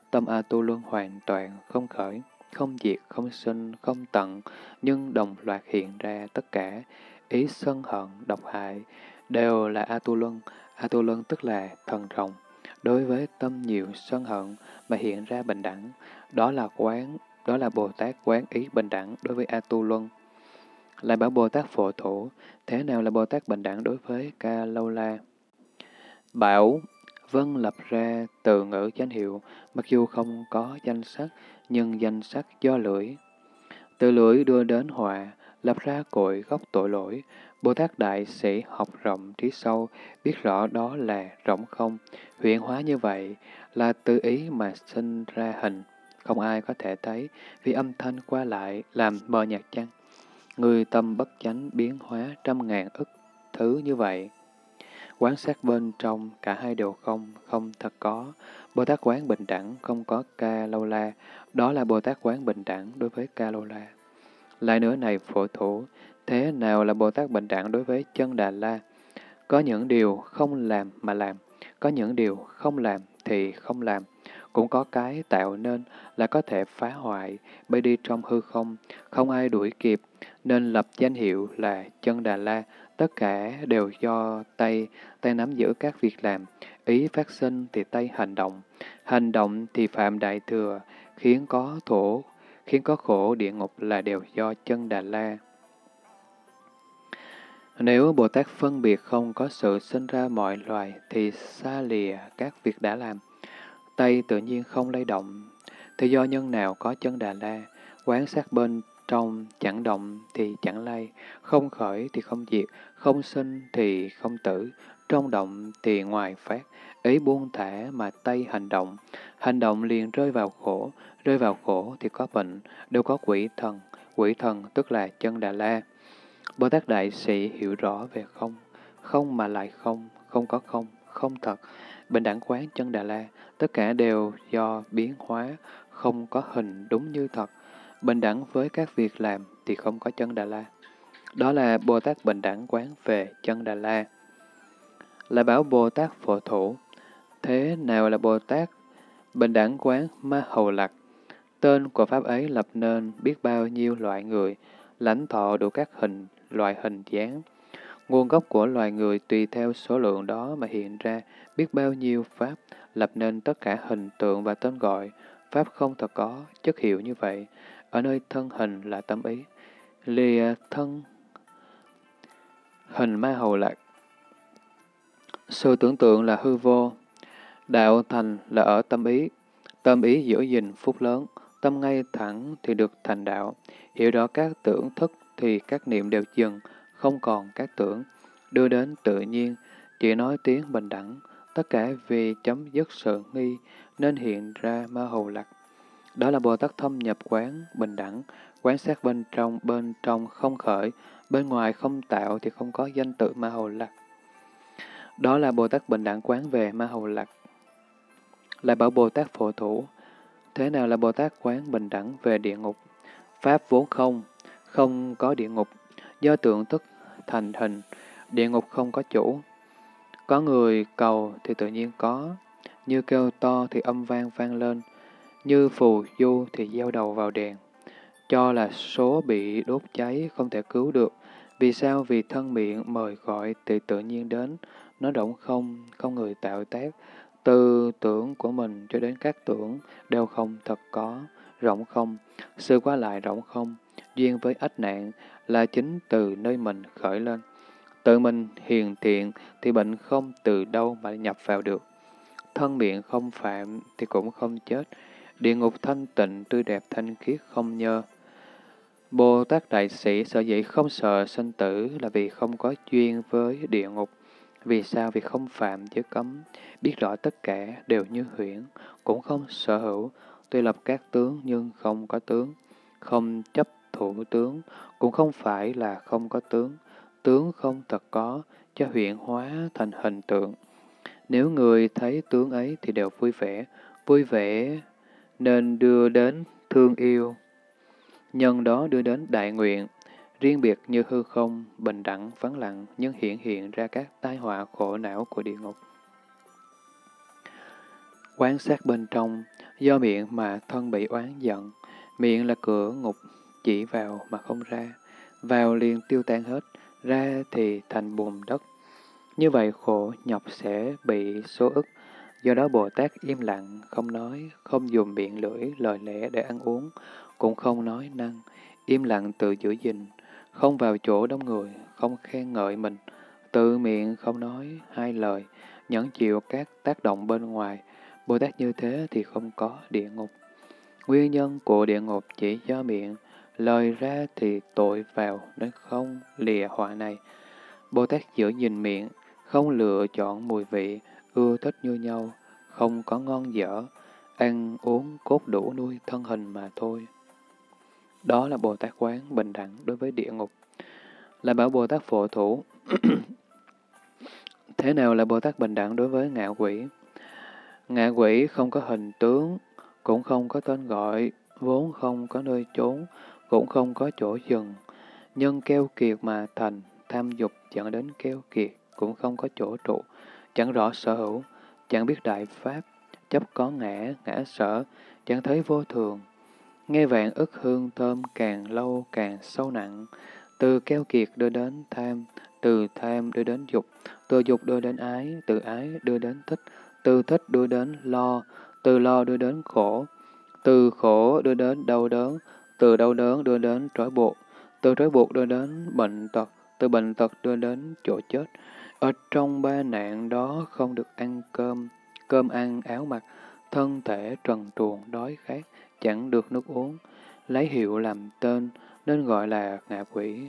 tâm A Tu Luân hoàn toàn không khởi, không diệt, không sinh, không tận, nhưng đồng loạt hiện ra tất cả ý sân hận, độc hại, đều là A Tu Luân. A Tu Luân tức là thần rộng, đối với tâm nhiều sân hận mà hiện ra bình đẳng, đó là Bồ Tát quán ý bình đẳng đối với A Tu Luân. Lại bảo Bồ Tát Phổ Thủ, thế nào là Bồ Tát bình đẳng đối với Ca Lâu La? Bảo vân lập ra từ ngữ danh hiệu, mặc dù không có danh sắc, nhưng danh sắc do lưỡi. Từ lưỡi đưa đến họa, lập ra cội gốc tội lỗi. Bồ Tát Đại Sĩ học rộng trí sâu, biết rõ đó là rỗng không. Huyện hóa như vậy là tự ý mà sinh ra hình, không ai có thể thấy, vì âm thanh qua lại làm mờ nhạt chăng. Người tâm bất chánh biến hóa trăm ngàn ức thứ như vậy. Quán sát bên trong, cả hai đều không, không thật có. Bồ Tát quán bình đẳng, không có Ca Lâu La. Đó là Bồ Tát quán bình đẳng đối với Ca Lâu La. Lại nữa này Phổ Thủ, thế nào là Bồ Tát bình đẳng đối với Chân Đà La? Có những điều không làm mà làm, có những điều không làm thì không làm. Cũng có cái tạo nên là có thể phá hoại, bay đi trong hư không, không ai đuổi kịp, nên lập danh hiệu là Chân Đà La. Tất cả đều do tay nắm giữ các việc làm, ý phát sinh thì tay hành động thì phạm đại thừa, khiến có khổ địa ngục là đều do Chân Đà La. Nếu Bồ Tát phân biệt không có sự sinh ra mọi loài thì xa lìa các việc đã làm. Tay tự nhiên không lay động, thì do nhân nào có Chân Đà La, quán sát bên trong chẳng động thì chẳng lay, không khởi thì không diệt, không sinh thì không tử, trong động thì ngoài phát, ý buông thả mà tay hành động liền rơi vào khổ thì có bệnh, đều có quỷ thần tức là Chân Đà La. Bồ Tát Đại Sĩ hiểu rõ về không, không mà lại không, không có không, không thật, bình đẳng quán Chân Đà La, tất cả đều do biến hóa, không có hình đúng như thật. Bình đẳng với các việc làm thì không có Chân Đà La. Đó là Bồ Tát bình đẳng quán về Chân Đà La. Là bảo Bồ Tát Phổ Thủ, thế nào là Bồ Tát bình đẳng quán Ma Hầu Lạc? Tên của Pháp ấy lập nên biết bao nhiêu loại người, lãnh thọ đủ các loại hình dáng. Nguồn gốc của loài người tùy theo số lượng đó mà hiện ra biết bao nhiêu Pháp, lập nên tất cả hình tượng và tên gọi. Pháp không thật có, chất hiệu như vậy. Ở nơi thân hình là tâm ý. Lìa thân hình Ma Hầu Lạc. Sự tưởng tượng là hư vô. Đạo thành là ở tâm ý giữ gìn phúc lớn, tâm ngay thẳng thì được thành đạo. Hiểu rõ các tưởng thức thì các niệm đều dừng, không còn các tưởng, đưa đến tự nhiên, chỉ nói tiếng bình đẳng, tất cả vì chấm dứt sự nghi, nên hiện ra Ma Hầu Lạc. Đó là Bồ Tát thâm nhập quán, bình đẳng, quán sát bên trong không khởi, bên ngoài không tạo thì không có danh tự Ma Hầu Lạc. Đó là Bồ Tát bình đẳng quán về Ma Hầu Lạc. Lại bảo Bồ Tát Phổ Thủ, thế nào là Bồ Tát quán bình đẳng về địa ngục? Pháp vốn không, không có địa ngục, do tượng thức thành hình, địa ngục không có chủ. Có người cầu thì tự nhiên có, như kêu to thì âm vang vang lên, như phù du thì gieo đầu vào đèn. Cho là số bị đốt cháy không thể cứu được. Vì sao? Vì thân miệng mời gọi thì tự nhiên đến, nó rỗng không, không người tạo tác. Từ tưởng của mình cho đến các tưởng đều không thật có, rỗng không. Sự qua lại rỗng không, duyên với ách nạn là chính từ nơi mình khởi lên. Tự mình hiền thiện thì bệnh không từ đâu mà nhập vào được. Thân miệng không phạm thì cũng không chết. Địa ngục thanh tịnh tươi đẹp thanh khiết không nhơ. Bồ Tát Đại Sĩ sở dĩ không sợ sinh tử là vì không có duyên với địa ngục. Vì sao? Vì không phạm giới cấm, biết rõ tất cả đều như huyễn, cũng không sở hữu, tuy lập các tướng nhưng không có tướng, không chấp thủ tướng, cũng không phải là không có tướng, tướng không thật có, cho huyễn hóa thành hình tượng. Nếu người thấy tướng ấy thì đều vui vẻ nên đưa đến thương yêu. Nhân đó đưa đến đại nguyện, riêng biệt như hư không, bình đẳng, vắng lặng, nhưng hiện ra các tai họa khổ não của địa ngục. Quán sát bên trong, do miệng mà thân bị oán giận. Miệng là cửa ngục, chỉ vào mà không ra. Vào liền tiêu tan hết, ra thì thành bùn đất. Như vậy khổ nhọc sẽ bị số ức. Do đó Bồ Tát im lặng, không nói, không dùng miệng lưỡi, lời lẽ để ăn uống, cũng không nói năng. Im lặng tự giữ gìn, không vào chỗ đông người, không khen ngợi mình. Tự miệng không nói hai lời, nhẫn chịu các tác động bên ngoài. Bồ Tát như thế thì không có địa ngục. Nguyên nhân của địa ngục chỉ do miệng, lời ra thì tội vào nên không lìa họa này. Bồ Tát giữ gìn miệng, không lựa chọn mùi vị, ưa thích như nhau, không có ngon dở, ăn uống cốt đủ nuôi thân hình mà thôi. Đó là Bồ Tát quán bình đẳng đối với địa ngục. Là bảo Bồ Tát phổ thủ. Thế nào là Bồ Tát bình đẳng đối với ngạ quỷ? Ngạ quỷ không có hình tướng, cũng không có tên gọi, vốn không có nơi trốn, cũng không có chỗ dừng. Nhân keo kiệt mà thành, tham dục dẫn đến keo kiệt, cũng không có chỗ trụ, chẳng rõ sở hữu, chẳng biết đại pháp, chấp có ngã, ngã sở, chẳng thấy vô thường. Nghe vạn ức hương thơm càng lâu càng sâu nặng, từ keo kiệt đưa đến tham, từ tham đưa đến dục, từ dục đưa đến ái, từ ái đưa đến thích, từ thích đưa đến lo, từ lo đưa đến khổ, từ khổ đưa đến đau đớn, từ đau đớn đưa đến trói buộc, từ trói buộc đưa đến bệnh tật, từ bệnh tật đưa đến chỗ chết. Ở trong ba nạn đó không được ăn cơm, cơm ăn áo mặc, thân thể trần truồng đói khát, chẳng được nước uống, lấy hiệu làm tên nên gọi là ngạ quỷ.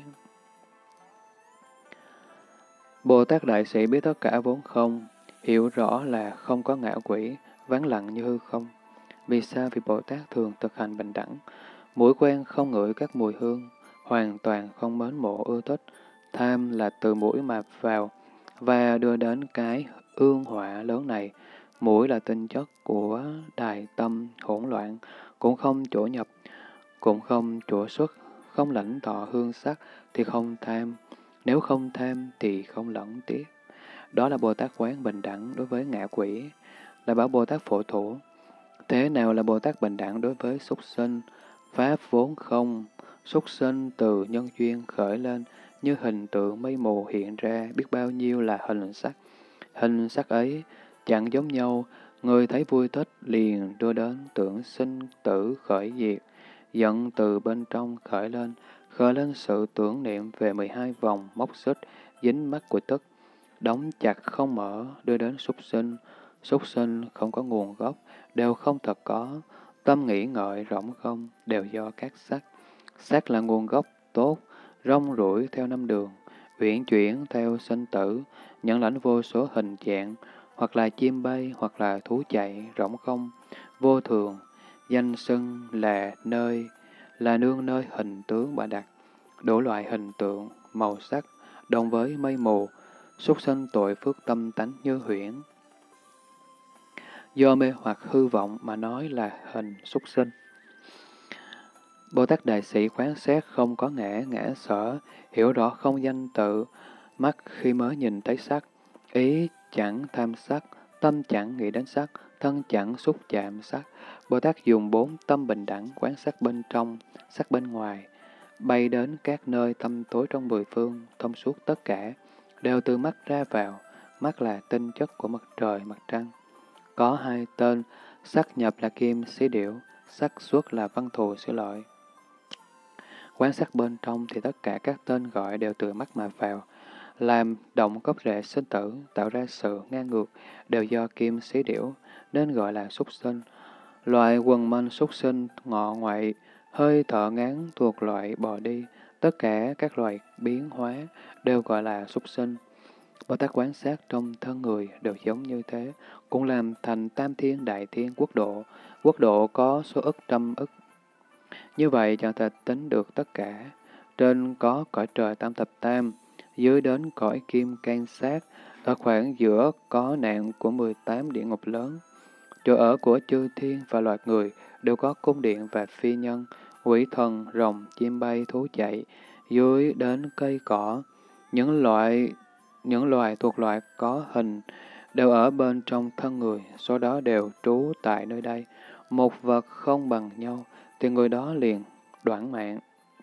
Bồ Tát Đại Sĩ biết tất cả vốn không, hiểu rõ là không có ngạ quỷ, vắng lặng như hư không. Vì sao? Vì Bồ Tát thường thực hành bình đẳng, mũi quen không ngửi các mùi hương, hoàn toàn không mến mộ ưa thích. Tham là từ mũi mà vào, và đưa đến cái ương họa lớn này. Mũi là tinh chất của đài tâm hỗn loạn, cũng không chỗ nhập, cũng không chỗ xuất, không lãnh thọ hương sắc thì không tham. Nếu không tham thì không lẫn tiếc. Đó là Bồ Tát quán bình đẳng đối với ngạ quỷ, là bảo Bồ Tát phổ thủ. Thế nào là Bồ Tát bình đẳng đối với súc sinh? Pháp vốn không, súc sinh từ nhân duyên khởi lên, như hình tượng mây mù hiện ra, biết bao nhiêu là hình sắc. Hình sắc ấy chẳng giống nhau, người thấy vui thích liền đưa đến tưởng sinh tử khởi diệt, giận từ bên trong khởi lên sự tưởng niệm về 12 vòng móc xích, dính mắc của tức, đóng chặt không mở, đưa đến súc sinh không có nguồn gốc, đều không thật có, tâm nghĩ ngợi rỗng không, đều do các sắc. Sắc là nguồn gốc tốt, rong ruổi theo năm đường, uyển chuyển theo sinh tử, nhận lãnh vô số hình dạng, hoặc là chim bay, hoặc là thú chạy, rỗng không, vô thường, danh xưng là nương nơi hình tướng bà đặt, đủ loại hình tượng, màu sắc, đồng với mây mù, súc sinh tội phước tâm tánh như huyễn. Do mê hoặc hư vọng mà nói là hình súc sinh. Bồ Tát Đại Sĩ quán xét không có ngã, ngã sở, hiểu rõ không danh tự, mắt khi mới nhìn thấy sắc, ý chẳng tham sắc, tâm chẳng nghĩ đến sắc, thân chẳng xúc chạm sắc. Bồ Tát dùng 4 tâm bình đẳng quán sát bên trong, sắc bên ngoài, bay đến các nơi tâm tối trong 10 phương, thông suốt tất cả, đều từ mắt ra vào. Mắt là tinh chất của mặt trời, mặt trăng. Có 2 tên, sắc nhập là kim, xí điểu, sắc xuất là văn thù, xứ lợi. Quan sát bên trong thì tất cả các tên gọi đều từ mắt mà vào, làm động gốc rễ sinh tử, tạo ra sự ngang ngược, đều do kim xí điểu, nên gọi là súc sinh. Loại quần manh súc sinh, ngọ ngoại, hơi thở ngắn thuộc loại bò đi, tất cả các loài biến hóa đều gọi là súc sinh. Bồ Tát quán sát trong thân người đều giống như thế, cũng làm thành tam thiên đại thiên quốc độ có số ức trăm ức. Như vậy chẳng thể tính được tất cả. Trên có cõi trời tam thập tam, dưới đến cõi kim can sát, ở khoảng giữa có nạn của 18 địa ngục lớn. Chỗ ở của chư thiên và loài người đều có cung điện và phi nhân, quỷ thần, rồng, chim bay, thú chạy, dưới đến cây cỏ. Những loài thuộc loại có hình đều ở bên trong thân người, số đó đều trú tại nơi đây. Một vật không bằng nhau, thì người đó liền đoản mạng.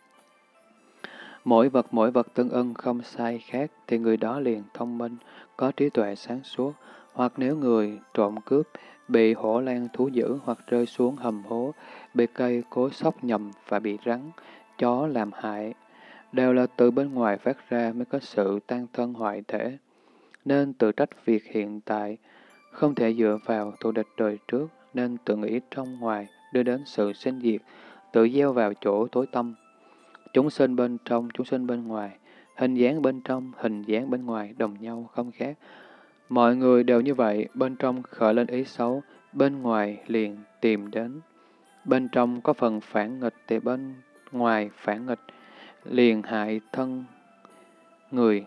Mỗi vật tương ưng không sai khác, thì người đó liền thông minh, có trí tuệ sáng suốt. Hoặc nếu người trộm cướp, bị hổ lang thú dữ, hoặc rơi xuống hầm hố, bị cây cối xốc nhầm và bị rắn, chó làm hại, đều là từ bên ngoài phát ra mới có sự tan thân hoại thể. Nên tự trách việc hiện tại, không thể dựa vào thù địch đời trước, nên tự nghĩ trong ngoài đưa đến sự sinh diệt, tự gieo vào chỗ tối tâm. Chúng sinh bên trong, chúng sinh bên ngoài, hình dáng bên trong, hình dáng bên ngoài đồng nhau không khác. Mọi người đều như vậy, bên trong khởi lên ý xấu, bên ngoài liền tìm đến. Bên trong có phần phản nghịch thì bên ngoài phản nghịch, liền hại thân người.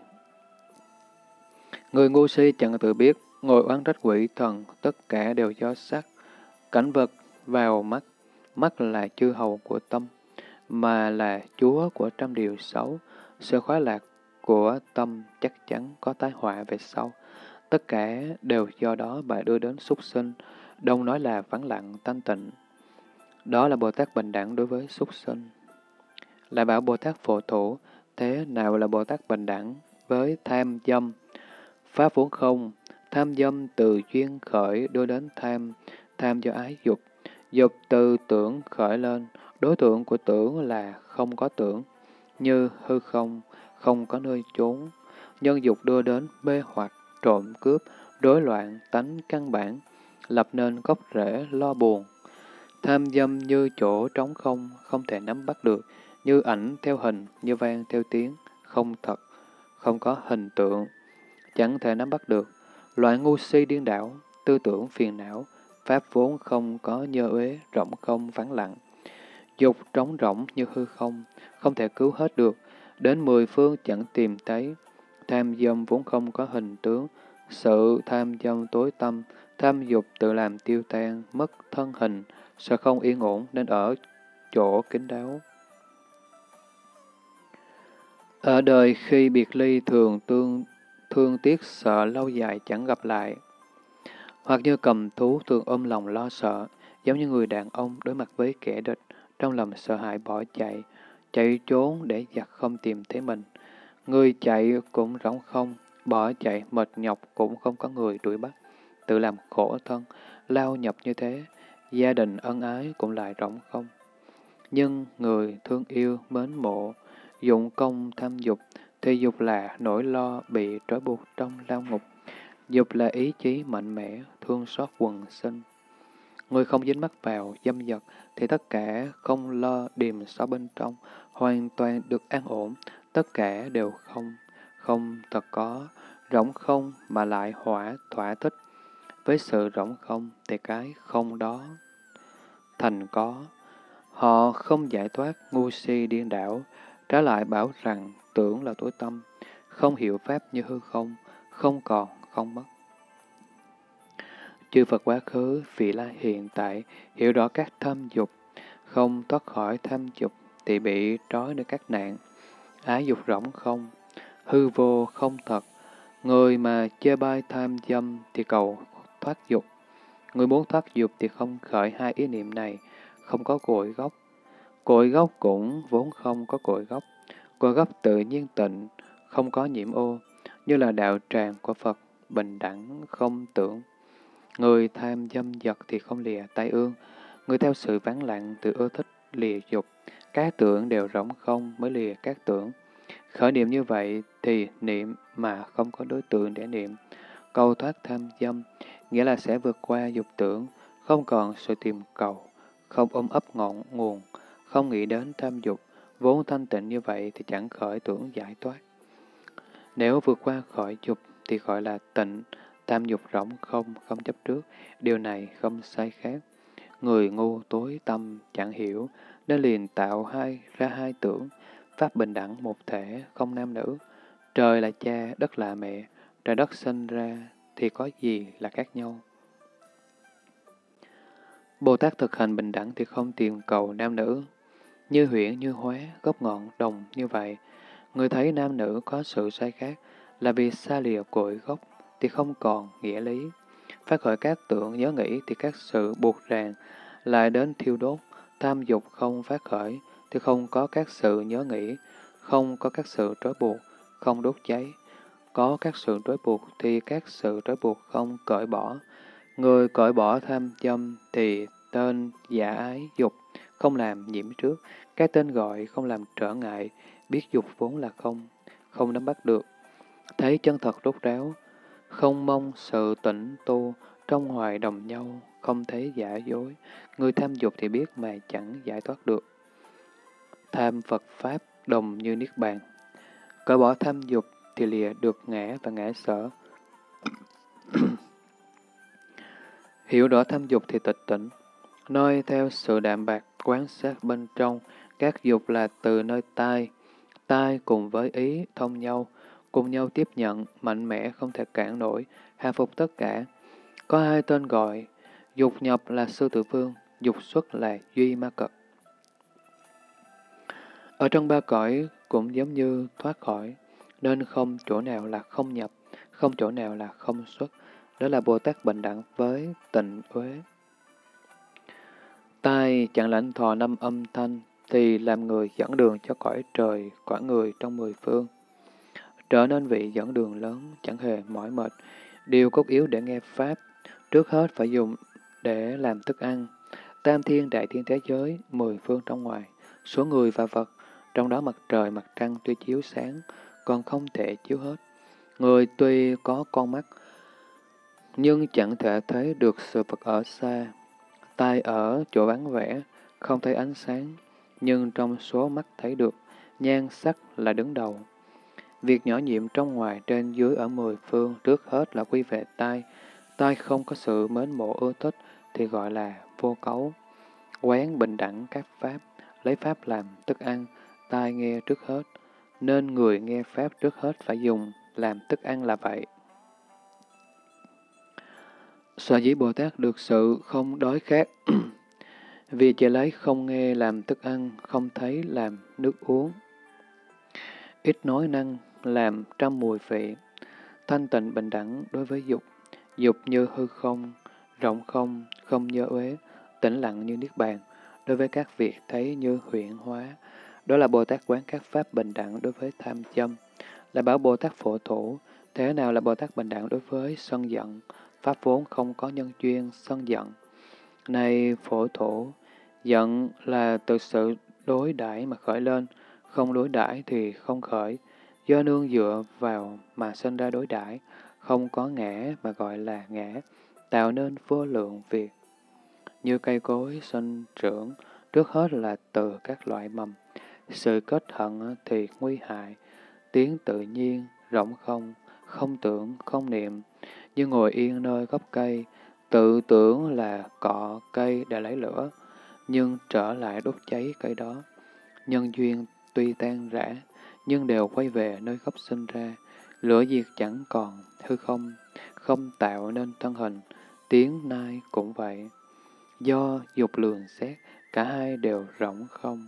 Người ngu si chẳng tự biết, ngồi oán trách quỷ thần, tất cả đều do sắc. Cảnh vật vào mắt, mắt là chư hầu của tâm, mà là chúa của trăm điều xấu. Sự khoái lạc của tâm chắc chắn có tai họa về sau. Tất cả đều do đó mà đưa đến súc sinh, đông nói là vắng lặng thanh tịnh. Đó là Bồ Tát bình đẳng đối với súc sinh. Lại bảo Bồ Tát phổ thủ, thế nào là Bồ Tát bình đẳng với tham dâm? Pháp vốn không, tham dâm từ duyên khởi đưa đến tham, tham do ái dục. Dục từ tưởng khởi lên, đối tượng của tưởng là không có tưởng, như hư không, không có nơi trốn. Nhân dục đưa đến mê hoặc, trộm cướp, rối loạn, tánh căn bản, lập nên gốc rễ lo buồn. Tham dâm như chỗ trống không, không thể nắm bắt được, như ảnh theo hình, như vang theo tiếng, không thật, không có hình tượng, chẳng thể nắm bắt được. Loại ngu si điên đảo, tư tưởng phiền não, pháp vốn không có nhơ uế, rộng không vắng lặng. Dục trống rỗng như hư không, không thể cứu hết được, đến 10 phương chẳng tìm thấy. Tham dâm vốn không có hình tướng, sự tham dâm tối tâm, tham dục tự làm tiêu tan, mất thân hình, sợ không yên ổn nên ở chỗ kín đáo. Ở đời khi biệt ly thường thương tiếc sợ lâu dài chẳng gặp lại. Hoặc như cầm thú thường ôm lòng lo sợ, giống như người đàn ông đối mặt với kẻ địch, trong lòng sợ hãi bỏ chạy, chạy trốn để giặc không tìm thấy mình. Người chạy cũng rỗng không, bỏ chạy mệt nhọc cũng không có người đuổi bắt, tự làm khổ thân, lao nhập như thế, gia đình ân ái cũng lại rỗng không. Nhưng người thương yêu mến mộ, dụng công tham dục, thì dục là nỗi lo bị trói buộc trong lao ngục. Dục là ý chí mạnh mẽ, thương xót quần sinh. Người không dính mắc vào dâm dật, thì tất cả không lo điềm xấu bên trong, hoàn toàn được an ổn, tất cả đều không, không thật có, rỗng không mà lại thỏa thích. Với sự rỗng không thì cái không đó thành có. Họ không giải thoát ngu si điên đảo, trái lại bảo rằng tưởng là tối tâm, không hiểu pháp như hư không, không còn, không mất. Chư Phật quá khứ, vị lai hiện tại, hiểu rõ các tham dục, không thoát khỏi tham dục thì bị trói nơi các nạn. Ái dục rỗng không, hư vô không thật. Người mà chê bai tham dâm thì cầu thoát dục. Người muốn thoát dục thì không khởi hai ý niệm này, không có cội gốc. Cội gốc cũng vốn không có cội gốc. Cội gốc tự nhiên tịnh, không có nhiễm ô, như là đạo tràng của Phật, bình đẳng, không tưởng. Người tham dâm dật thì không lìa tai ương, người theo sự vắng lặng tự ưa thích lìa dục, các tưởng đều rỗng không mới lìa các tưởng. Khởi niệm như vậy thì niệm mà không có đối tượng để niệm. Cầu thoát tham dâm, nghĩa là sẽ vượt qua dục tưởng, không còn sự tìm cầu, không ôm ấp ngọn nguồn, không nghĩ đến tham dục, vốn thanh tịnh như vậy thì chẳng khởi tưởng giải thoát. Nếu vượt qua khỏi dục thì gọi là tịnh, tam dục rỗng không, không chấp trước, điều này không sai khác. Người ngu tối tâm chẳng hiểu, nên liền tạo ra hai tưởng, pháp bình đẳng một thể, không nam nữ. Trời là cha, đất là mẹ, trời đất sinh ra thì có gì là khác nhau. Bồ Tát thực hành bình đẳng thì không tìm cầu nam nữ, như huyễn như hóa, gốc ngọn đồng như vậy. Người thấy nam nữ có sự sai khác là vì xa lìa cội gốc, thì không còn nghĩa lý. Phát khởi các tưởng nhớ nghĩ thì các sự buộc ràng lại đến thiêu đốt. Tham dục không phát khởi thì không có các sự nhớ nghĩ, không có các sự trói buộc, không đốt cháy. Có các sự trói buộc thì các sự trói buộc không cởi bỏ. Người cởi bỏ tham dâm thì tên giả ái dục, không làm nhiễm trước. Cái tên gọi không làm trở ngại, biết dục vốn là không, không nắm bắt được. Thấy chân thật rốt ráo, không mong sự tĩnh tu, trong ngoài đồng nhau, không thấy giả dối. Người tham dục thì biết mà chẳng giải thoát được. Tham Phật Pháp đồng như Niết Bàn. Cởi bỏ tham dục thì lìa được ngã và ngã sở. Hiểu rõ tham dục thì tịch tỉnh. Noi theo sự đạm bạc quán sát bên trong, các dục là từ nơi tai. Tai cùng với ý thông nhau, cùng nhau tiếp nhận, mạnh mẽ không thể cản nổi, hạ phục tất cả. Có hai tên gọi, dục nhập là sư tử vương, dục xuất là duy ma cật. Ở trong ba cõi cũng giống như thoát khỏi, nên không chỗ nào là không nhập, không chỗ nào là không xuất. Đó là Bồ Tát bình đẳng với tịnh uế. Tai chẳng lãnh thọ năm âm thanh, thì làm người dẫn đường cho cõi trời, cõi người trong mười phương. Trở nên vị dẫn đường lớn, chẳng hề mỏi mệt. Điều cốt yếu để nghe Pháp, trước hết phải dùng để làm thức ăn. Tam thiên đại thiên thế giới, mười phương trong ngoài, số người và vật, trong đó mặt trời, mặt trăng tuy chiếu sáng, còn không thể chiếu hết. Người tuy có con mắt, nhưng chẳng thể thấy được sự vật ở xa. Tai ở chỗ vắng vẻ, không thấy ánh sáng, nhưng trong số mắt thấy được, nhan sắc là đứng đầu. Việc nhỏ nhiệm trong ngoài trên dưới ở mười phương trước hết là quy về tai. Tai không có sự mến mộ ưa thích thì gọi là vô cấu. Quán bình đẳng các pháp, lấy pháp làm thức ăn, tai nghe trước hết, nên người nghe pháp trước hết phải dùng làm thức ăn là vậy. Sở dĩ Bồ Tát được sự không đói khát, vì chỉ lấy không nghe làm thức ăn, không thấy làm nước uống. Ít nói năng làm trăm mùi vị, thanh tịnh bình đẳng đối với dục. Dục như hư không, rộng không, không nhớ uế, tĩnh lặng như Niết Bàn, đối với các việc thấy như huyễn hóa. Đó là Bồ Tát quán các pháp bình đẳng đối với tham dâm. Là bảo Bồ Tát phổ thủ, thế nào là Bồ Tát bình đẳng đối với sân giận, pháp vốn không có nhân duyên sân giận. Này phổ thủ, giận là từ sự đối đãi mà khởi lên, không đối đãi thì không khởi, do nương dựa vào mà sinh ra đối đãi, không có ngã mà gọi là ngã, tạo nên vô lượng việc. Như cây cối sinh trưởng, trước hết là từ các loại mầm. Sự kết hận thì nguy hại, tiếng tự nhiên, rộng không, không tưởng, không niệm. Như ngồi yên nơi gốc cây, tự tưởng là cọ cây để lấy lửa, nhưng trở lại đốt cháy cây đó. Nhân duyên tuy tan rã, nhưng đều quay về nơi gốc sinh ra. Lửa diệt chẳng còn, hư không, không tạo nên thân hình, tiếng nai cũng vậy. Do dục lường xét, cả hai đều rỗng không.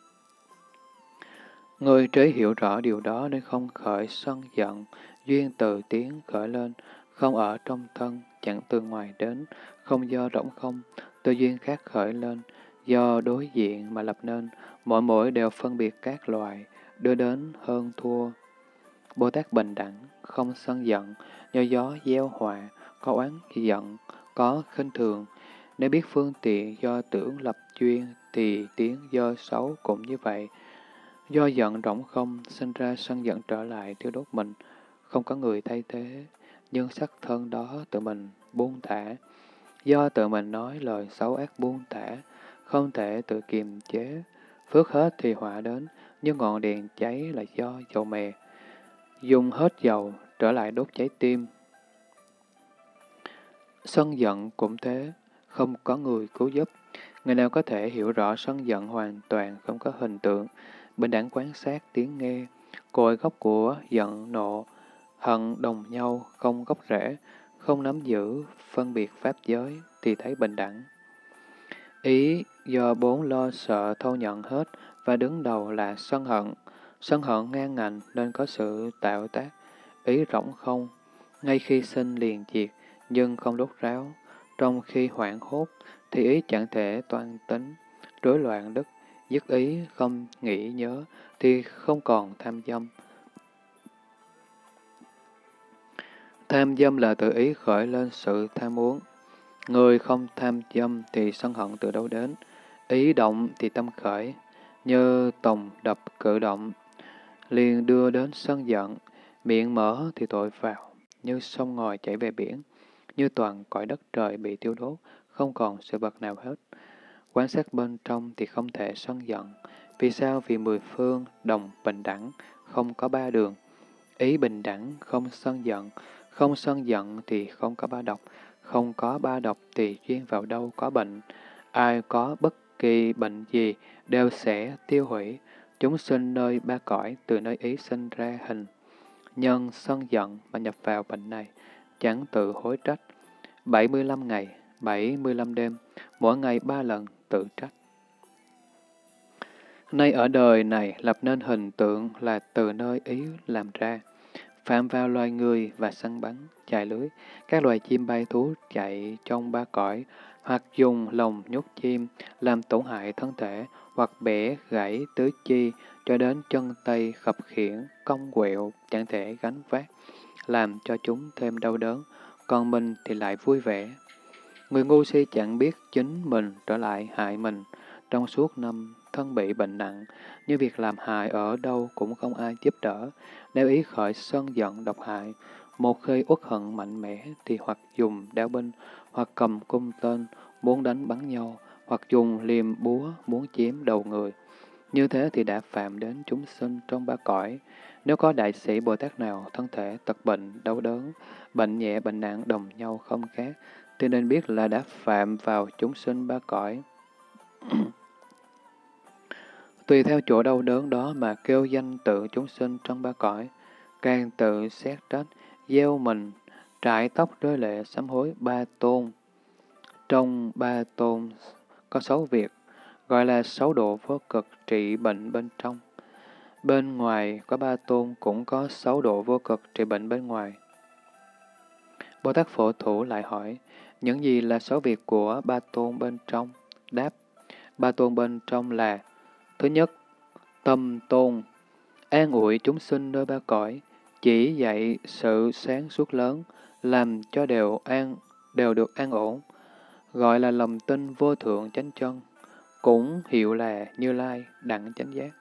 Người trí hiểu rõ điều đó nên không khởi sân giận, duyên từ tiếng khởi lên, không ở trong thân, chẳng từ ngoài đến, không do rỗng không, từ duyên khác khởi lên, do đối diện mà lập nên, mỗi mỗi đều phân biệt các loại, đưa đến hơn thua. Bồ Tát bình đẳng, không sân giận, do gió gieo họa, có oán giận, có khinh thường. Nếu biết phương tiện do tưởng lập duyên, thì tiếng do xấu cũng như vậy. Do giận rỗng không, sinh ra sân giận trở lại thiêu đốt mình, không có người thay thế, nhưng sắc thân đó tự mình buông thả. Do tự mình nói lời xấu ác buông thả, không thể tự kiềm chế. Phước hết thì họa đến, như ngọn đèn cháy là do dầu mè. Dùng hết dầu, trở lại đốt cháy tim. Sân giận cũng thế, không có người cứu giúp. Người nào có thể hiểu rõ sân giận hoàn toàn không có hình tượng, bình đẳng quan sát tiếng nghe, cội gốc của giận nộ, hận đồng nhau, không gốc rễ, không nắm giữ, phân biệt pháp giới, thì thấy bình đẳng. Ý do bốn lo sợ thâu nhận hết, và đứng đầu là sân hận. Sân hận ngang ngạnh nên có sự tạo tác, ý rỗng không. Ngay khi sinh liền diệt, nhưng không đốt ráo. Trong khi hoảng hốt, thì ý chẳng thể toan tính, rối loạn đức, dứt ý không nghĩ nhớ, thì không còn tham dâm. Tham dâm là tự ý khởi lên sự tham muốn. Người không tham dâm thì sân hận từ đâu đến, ý động thì tâm khởi, như tòng đập cử động, liền đưa đến sân giận, miệng mở thì tội vào, như sông ngòi chảy về biển, như toàn cõi đất trời bị tiêu đốt, không còn sự vật nào hết. Quan sát bên trong thì không thể sân giận. Vì sao? Vì mười phương đồng bình đẳng, không có ba đường. Ý bình đẳng, không sân giận. Không sân giận thì không có ba độc. Không có ba độc thì duyên vào đâu có bệnh. Ai có bất kỳ bệnh gì đều sẽ tiêu hủy. Chúng sinh nơi ba cõi, từ nơi ý sinh ra hình. Nhân sân giận mà nhập vào bệnh này, chẳng tự hối trách. 75 ngày, 75 đêm, mỗi ngày 3 lần tự trách. Nay ở đời này lập nên hình tượng là từ nơi ý làm ra, phạm vào loài người và săn bắn, chài lưới, các loài chim bay thú chạy trong ba cõi, hoặc dùng lồng nhốt chim, làm tổn hại thân thể, hoặc bẻ gãy tứ chi, cho đến chân tay khập khiễng, cong quẹo, chẳng thể gánh vác, làm cho chúng thêm đau đớn, còn mình thì lại vui vẻ. Người ngu si chẳng biết chính mình trở lại hại mình, trong suốt năm thân bị bệnh nặng, như việc làm hại ở đâu cũng không ai giúp đỡ. Nếu ý khởi sân giận độc hại, một khi uất hận mạnh mẽ thì hoặc dùng đao binh, hoặc cầm cung tên, muốn đánh bắn nhau, hoặc dùng liềm búa, muốn chiếm đầu người. Như thế thì đã phạm đến chúng sinh trong ba cõi. Nếu có đại sĩ Bồ Tát nào thân thể tật bệnh, đau đớn, bệnh nhẹ, bệnh nặng đồng nhau không khác, thì nên biết là đã phạm vào chúng sinh ba cõi. Tùy theo chỗ đau đớn đó mà kêu danh tự chúng sinh trong ba cõi, càng tự xét trách, gieo mình, trải tóc rơi lệ sám hối ba tôn. Trong ba tôn có 6 việc, gọi là 6 độ vô cực trị bệnh bên trong. Bên ngoài có 3 tôn cũng có 6 độ vô cực trị bệnh bên ngoài. Bồ Tát Phổ Thủ lại hỏi, những gì là 6 việc của ba tôn bên trong? Đáp, ba tôn bên trong là: thứ nhất, tâm tôn, an ủi chúng sinh nơi ba cõi, chỉ dạy sự sáng suốt lớn, làm cho đều được an ổn, gọi là lòng tin vô thượng chánh chân, cũng hiệu là Như Lai đẳng chánh giác.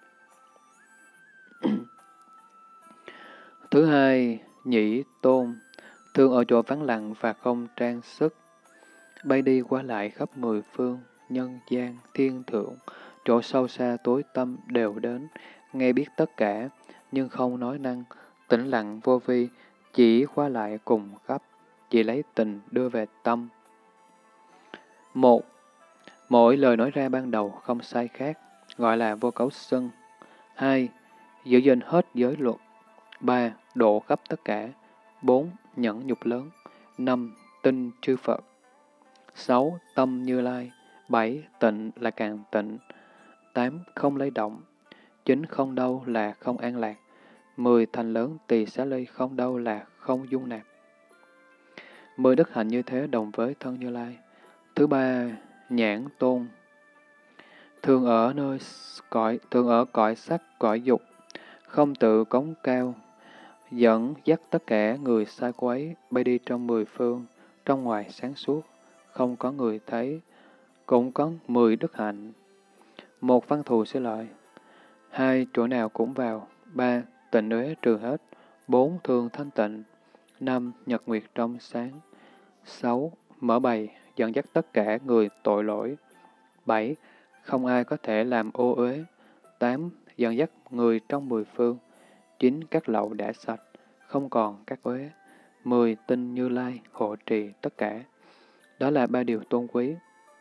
Thứ hai, nhĩ tôn, thường ở chỗ vắng lặng và không trang sức, bay đi qua lại khắp mười phương, nhân gian, thiên thượng, chỗ sâu xa tối tâm đều đến, nghe biết tất cả, nhưng không nói năng, tĩnh lặng vô vi, chỉ qua lại cùng khắp, chỉ lấy tình đưa về tâm. Một, mỗi lời nói ra ban đầu không sai khác, gọi là vô cấu xưng. Hai, giữ gìn hết giới luật. Ba, độ khắp tất cả. Bốn, nhẫn nhục lớn. Năm, tin chư Phật. 6. Tâm Như Lai. 7. Tịnh là càng tịnh. 8. Không lấy động. 9. Không đau là không an lạc. 10. Thành lớn tỳ xá ly không đau là không dung nạp. 10 đức hạnh như thế đồng với thân Như Lai. Thứ ba, nhãn tôn. Thường ở cõi sắc, cõi dục, không tự cống cao, dẫn dắt tất cả người sai quấy, bay đi trong 10 phương, trong ngoài sáng suốt, không có người thấy, cũng có 10 đức hạnh. 1. Văn thù xứ lợi. 2. Chỗ nào cũng vào. 3. Tịnh uế trừ hết. 4. Thường thanh tịnh. 5. Nhật nguyệt trong sáng. 6. Mở bày, dẫn dắt tất cả người tội lỗi. 7. Không ai có thể làm ô uế. 8. Dẫn dắt người trong 10 phương. 9. Các lậu đã sạch, không còn các uế. 10. Tinh Như Lai, hộ trì tất cả. Đó là 3 điều tôn quý.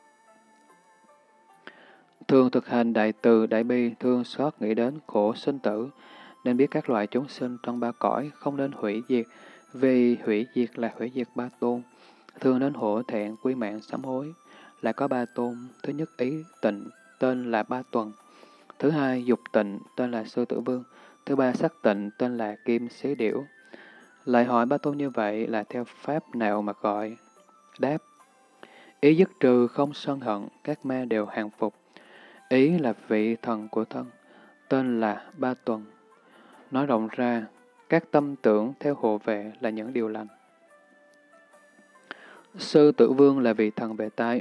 Thường thực hành đại từ, đại bi, thương xót nghĩ đến khổ sinh tử, nên biết các loại chúng sinh trong ba cõi không nên hủy diệt, vì hủy diệt là hủy diệt ba tôn. Thường nên hổ thẹn, quy mạng, sám hối. Là có ba tôn: thứ nhất, ý tịnh, tên là Ba Tuần. Thứ hai, dục tịnh, tên là Sư Tử Vương. Thứ ba, sắc tịnh, tên là Kim Xí Điểu. Lại hỏi Ba Tôn như vậy là theo pháp nào mà gọi? Đáp, ý dứt trừ không sân hận, các ma đều hàng phục. Ý là vị thần của thân, tên là Ba Tuần. Nói rộng ra, các tâm tưởng theo hộ vệ là những điều lành. Sư Tử Vương là vị thần về tai.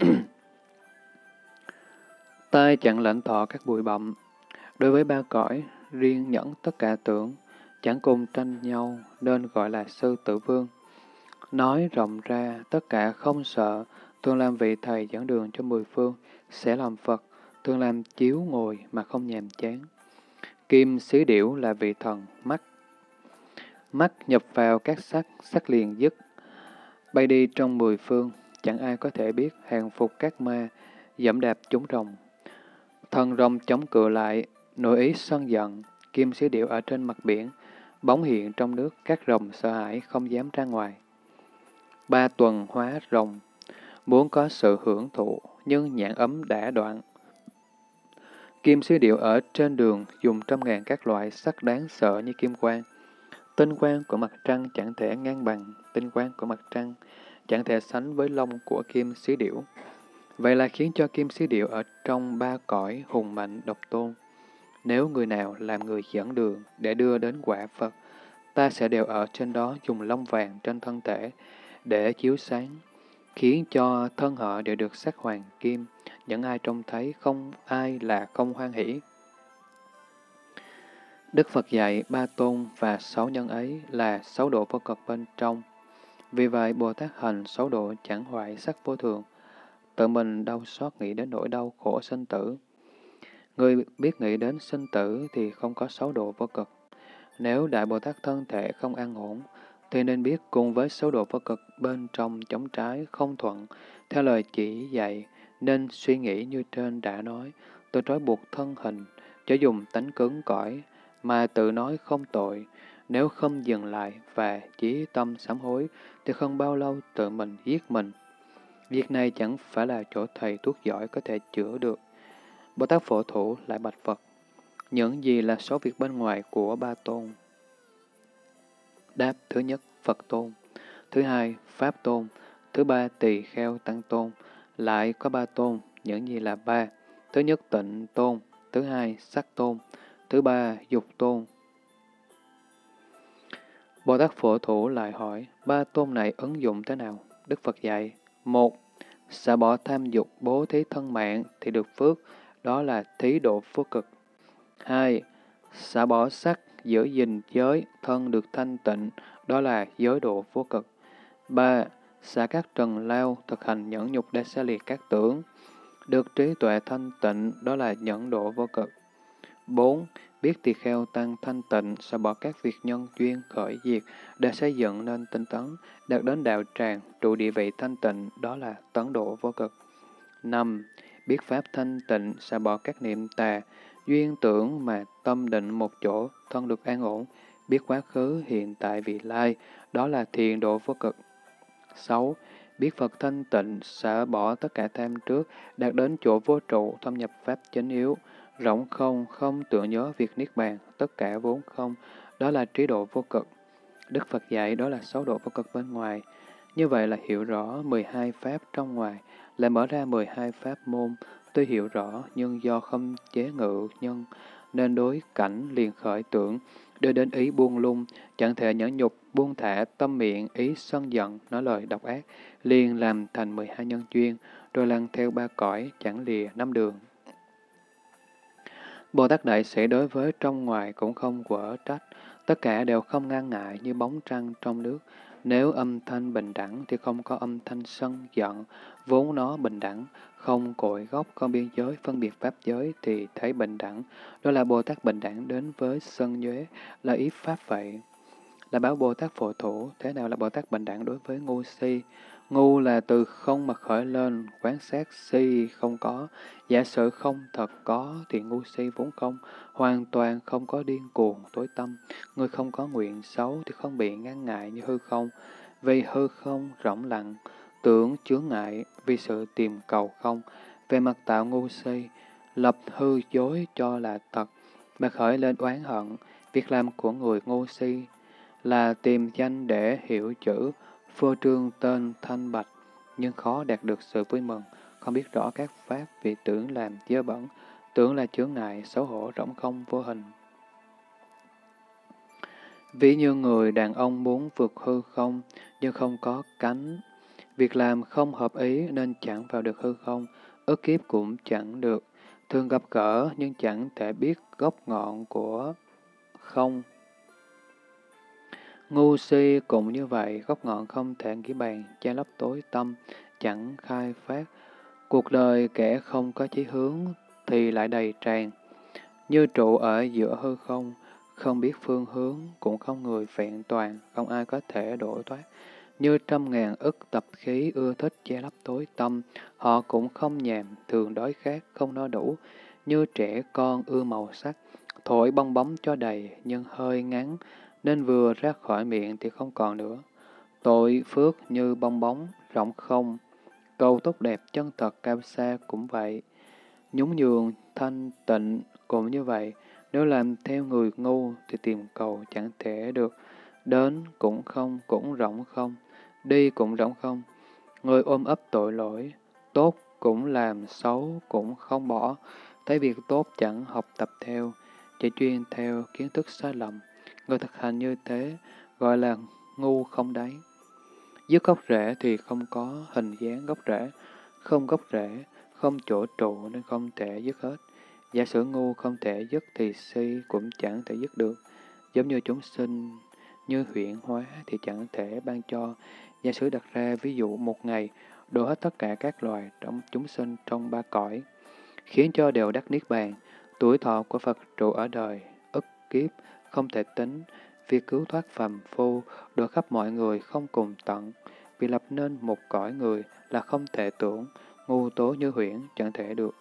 Tai chẳng lãnh thọ các bụi bặm. Đối với ba cõi, riêng nhẫn tất cả tưởng, chẳng cùng tranh nhau nên gọi là Sư Tử Vương. Nói rộng ra, tất cả không sợ, thường làm vị thầy dẫn đường cho mười phương, sẽ làm Phật, thường làm chiếu ngồi mà không nhàm chán. Kim Xí Điểu là vị thần mắt. Mắt nhập vào các sắc, sắc liền dứt. Bay đi trong mười phương, chẳng ai có thể biết hàng phục các ma, dẫm đạp chúng rồng. Thần rồng chống cự lại, nội ý sân giận, Kim Xí Điểu ở trên mặt biển, bóng hiện trong nước, các rồng sợ hãi không dám ra ngoài. Ba Tuần hóa rồng, muốn có sự hưởng thụ, nhưng nhãn ấm đã đoạn. Kim Xí Điểu ở trên đường dùng trăm ngàn các loại sắc đáng sợ như kim quang. Tinh quang của mặt trăng chẳng thể ngang bằng, tinh quang của mặt trăng chẳng thể sánh với lông của Kim Xí Điểu. Vậy là khiến cho Kim Xí Điểu ở trong ba cõi hùng mạnh độc tôn. Nếu người nào làm người dẫn đường để đưa đến quả Phật, ta sẽ đều ở trên đó dùng lông vàng trên thân thể để chiếu sáng, khiến cho thân họ đều được sắc hoàng kim, những ai trông thấy không ai là không hoan hỷ. Đức Phật dạy ba tôn và sáu nhân ấy là sáu độ vô cực bên trong. Vì vậy, Bồ Tát hành sáu độ chẳng hoại sắc vô thường, tự mình đau xót nghĩ đến nỗi đau khổ sinh tử. Người biết nghĩ đến sinh tử thì không có sáu độ vô cực. Nếu Đại Bồ Tát thân thể không an ổn, thì nên biết cùng với sáu độ vô cực bên trong chống trái không thuận, theo lời chỉ dạy, nên suy nghĩ như trên đã nói, tự trói buộc thân hình, cho dùng tánh cứng cỏi, mà tự nói không tội. Nếu không dừng lại và chí tâm sám hối, thì không bao lâu tự mình giết mình. Việc này chẳng phải là chỗ thầy thuốc giỏi có thể chữa được. Bồ Tát Phổ Thủ lại bạch Phật, những gì là số việc bên ngoài của ba tôn? Đáp, thứ nhất, Phật tôn. Thứ hai, Pháp tôn. Thứ ba, Tỳ Kheo Tăng tôn. Lại có ba tôn, những gì là ba? Thứ nhất, Tịnh tôn. Thứ hai, Sắc tôn. Thứ ba, Dục tôn. Bồ Tát Phổ Thủ lại hỏi, ba tôn này ứng dụng thế nào? Đức Phật dạy, một, xả bỏ tham dục bố thí thân mạng thì được phước, đó là thí độ vô cực. Hai, xả bỏ sắc, giữ gìn giới, thân được thanh tịnh, đó là giới độ vô cực. Ba, xả các trần lao, thực hành nhẫn nhục để xa liệt các tưởng, được trí tuệ thanh tịnh, đó là nhẫn độ vô cực. 4. Biết tỳ kheo tăng thanh tịnh, xả bỏ các việc nhân duyên khởi diệt để xây dựng nên tinh tấn, đạt đến đạo tràng, trụ địa vị thanh tịnh, đó là tấn độ vô cực. 5. Biết pháp thanh tịnh, xả bỏ các niệm tà, duyên tưởng mà tâm định một chỗ, thân được an ổn, biết quá khứ, hiện tại, vị lai, đó là thiền độ vô cực. 6. Biết Phật thanh tịnh, xả bỏ tất cả tham trước, đạt đến chỗ vô trụ, thâm nhập pháp chánh yếu, rỗng không, không tưởng nhớ việc niết bàn, tất cả vốn không, đó là trí độ vô cực. Đức Phật dạy đó là sáu độ vô cực bên ngoài. Như vậy là hiểu rõ 12 pháp trong ngoài, lại mở ra 12 pháp môn, tuy hiểu rõ nhưng do không chế ngự nhân, nên đối cảnh liền khởi tưởng, đưa đến ý buông lung, chẳng thể nhẫn nhục, buông thả tâm miệng, ý sân giận, nói lời độc ác, liền làm thành 12 nhân duyên, rồi lăn theo ba cõi, chẳng lìa năm đường. Bồ Tát Đại Sĩ đối với trong ngoài cũng không quở trách, tất cả đều không ngăn ngại như bóng trăng trong nước. Nếu âm thanh bình đẳng thì không có âm thanh sân giận, vốn nó bình đẳng, không cội gốc, không biên giới, phân biệt pháp giới thì thấy bình đẳng. Đó là Bồ Tát bình đẳng đến với sân nhuế, là ý pháp vậy. Là báo Bồ Tát Phổ Thủ, thế nào là Bồ Tát bình đẳng đối với ngu si? Ngu là từ không mà khởi lên, quán sát si không có. Giả sử không thật có thì ngu si vốn không, hoàn toàn không có điên cuồng, tối tâm. Người không có nguyện xấu thì không bị ngăn ngại như hư không. Vì hư không rỗng lặng, tưởng chướng ngại vì sự tìm cầu không. Về mặt tạo ngu si, lập hư dối cho là thật, mà khởi lên oán hận, việc làm của người ngu si là tìm danh để hiểu chữ, phô trương tên thanh bạch, nhưng khó đạt được sự vui mừng, không biết rõ các pháp vì tưởng làm dơ bẩn, tưởng là chướng ngại, xấu hổ, rỗng không, vô hình. Ví như người đàn ông muốn vượt hư không, nhưng không có cánh. Việc làm không hợp ý nên chẳng vào được hư không, ức kiếp cũng chẳng được. Thường gặp gỡ nhưng chẳng thể biết gốc ngọn của không. Ngu si cũng như vậy, gốc ngọn không thể nghĩ bàn, che lấp tối tâm, chẳng khai phát. Cuộc đời kẻ không có chí hướng thì lại đầy tràn, như trụ ở giữa hư không biết phương hướng, cũng không người vẹn toàn, không ai có thể đổ thoát. Như trăm ngàn ức tập khí ưa thích che lấp tối tâm, họ cũng không nhàm, thường đói khát, không no đủ. Như trẻ con ưa màu sắc, thổi bong bóng cho đầy, nhưng hơi ngắn, nên vừa ra khỏi miệng thì không còn nữa. Tội phước như bong bóng, rộng không, câu tốt đẹp chân thật cao xa cũng vậy. Nhún nhường, thanh tịnh cũng như vậy. Nếu làm theo người ngu thì tìm cầu chẳng thể được. Đến cũng rỗng không. Đi cũng rỗng không. Người ôm ấp tội lỗi. Tốt cũng làm, xấu cũng không bỏ. Thấy việc tốt chẳng học tập theo. Chỉ chuyên theo kiến thức sai lầm. Người thực hành như thế gọi là ngu không đáy. Dứt gốc rễ thì không có hình dáng gốc rễ. Không gốc rễ, không chỗ trụ nên không thể dứt hết. Giả sử ngu không thể dứt thì si cũng chẳng thể dứt được. Giống như chúng sinh, như huyễn hóa thì chẳng thể ban cho. Giả sử đặt ra ví dụ một ngày, độ hết tất cả các loài trong chúng sinh trong ba cõi, khiến cho đều đắc niết bàn. Tuổi thọ của Phật trụ ở đời, ức kiếp, không thể tính. Việc cứu thoát phàm phu, độ khắp mọi người không cùng tận. Vì lập nên một cõi người là không thể tưởng, ngu tố như huyễn chẳng thể được.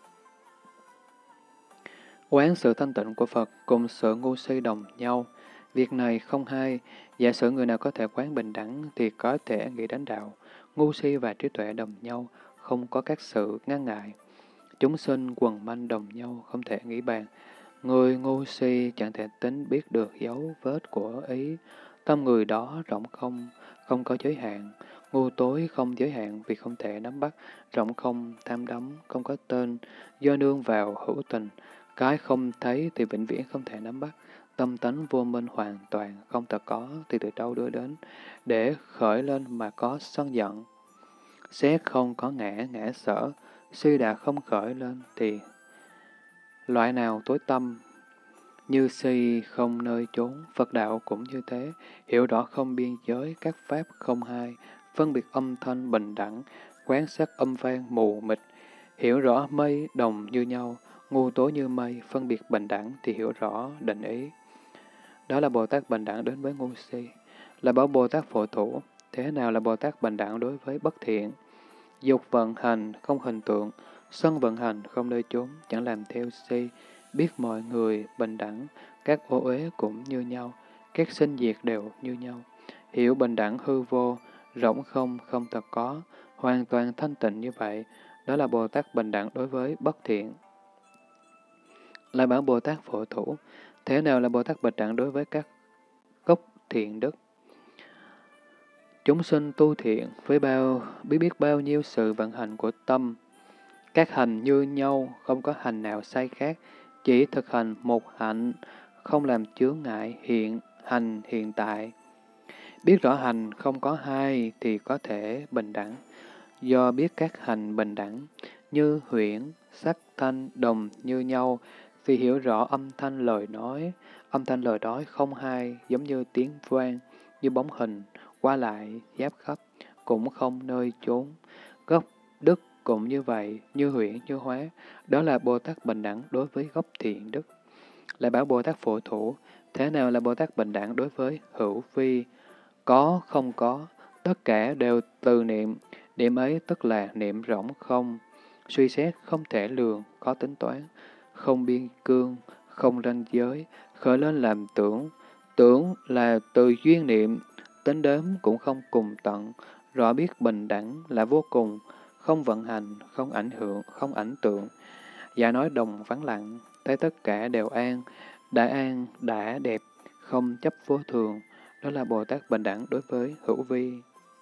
Quán sự thanh tịnh của Phật cùng sự ngu si đồng nhau. Việc này không hay, giả sử người nào có thể quán bình đẳng thì có thể nghĩ đến đạo. Ngu si và trí tuệ đồng nhau, không có các sự ngăn ngại. Chúng sinh quần manh đồng nhau, không thể nghĩ bàn. Người ngu si chẳng thể tính biết được dấu vết của ý. Tâm người đó rỗng không, không có giới hạn. Ngu tối không giới hạn vì không thể nắm bắt. Rỗng không, tham đắm, không có tên, do nương vào hữu tình. Cái không thấy thì vĩnh viễn không thể nắm bắt. Tâm tánh vô minh hoàn toàn, không thật có thì từ đâu đưa đến. Để khởi lên mà có sân giận. Xét không có ngã, ngã sở. Si đã không khởi lên thì loại nào tối tâm? Như si không nơi chốn, Phật đạo cũng như thế, hiểu rõ không biên giới, các pháp không hai, phân biệt âm thanh bình đẳng, quán sát âm vang mù mịt, hiểu rõ mây đồng như nhau, ngu tối như mây, phân biệt bình đẳng thì hiểu rõ định ý. Đó là Bồ Tát bình đẳng đến với ngu si, là bảo Bồ Tát phổ thủ. Thế nào là Bồ Tát bình đẳng đối với bất thiện? Dục vận hành không hình tượng, sân vận hành không nơi chốn, chẳng làm theo si, biết mọi người bình đẳng, các ô uế cũng như nhau, các sinh diệt đều như nhau. Hiểu bình đẳng hư vô, rỗng không, không thật có, hoàn toàn thanh tịnh như vậy, đó là Bồ Tát bình đẳng đối với bất thiện. Lại bảo Bồ Tát phổ thủ, thế nào là Bồ Tát bình đẳng đối với các gốc thiện đức? Chúng sinh tu thiện với biết bao nhiêu sự vận hành của tâm. Các hành như nhau, không có hành nào sai khác, chỉ thực hành một hạnh, không làm chướng ngại hành hiện tại. Biết rõ hành không có hai thì có thể bình đẳng. Do biết các hành bình đẳng, như huyễn, sắc, thanh, đồng như nhau, vì hiểu rõ âm thanh lời nói không hai, giống như tiếng vang, như bóng hình, qua lại, giáp khắp, cũng không nơi chốn. Gốc đức cũng như vậy, như huyễn, như hóa, đó là Bồ Tát bình đẳng đối với gốc thiện đức. Lại bảo Bồ Tát phổ thủ, thế nào là Bồ Tát bình đẳng đối với hữu vi, có, không có, tất cả đều từ niệm, niệm ấy tức là niệm rỗng không, suy xét không thể lường, có tính toán, không biên cương, không ranh giới, khởi lên làm tưởng, tưởng là từ duyên niệm, tính đếm cũng không cùng tận, rõ biết bình đẳng là vô cùng, không vận hành, không ảnh hưởng, không ảnh tượng. Giả nói đồng vắng lặng, thấy tất cả đều an, đã đẹp, không chấp vô thường, đó là Bồ Tát bình đẳng đối với hữu vi.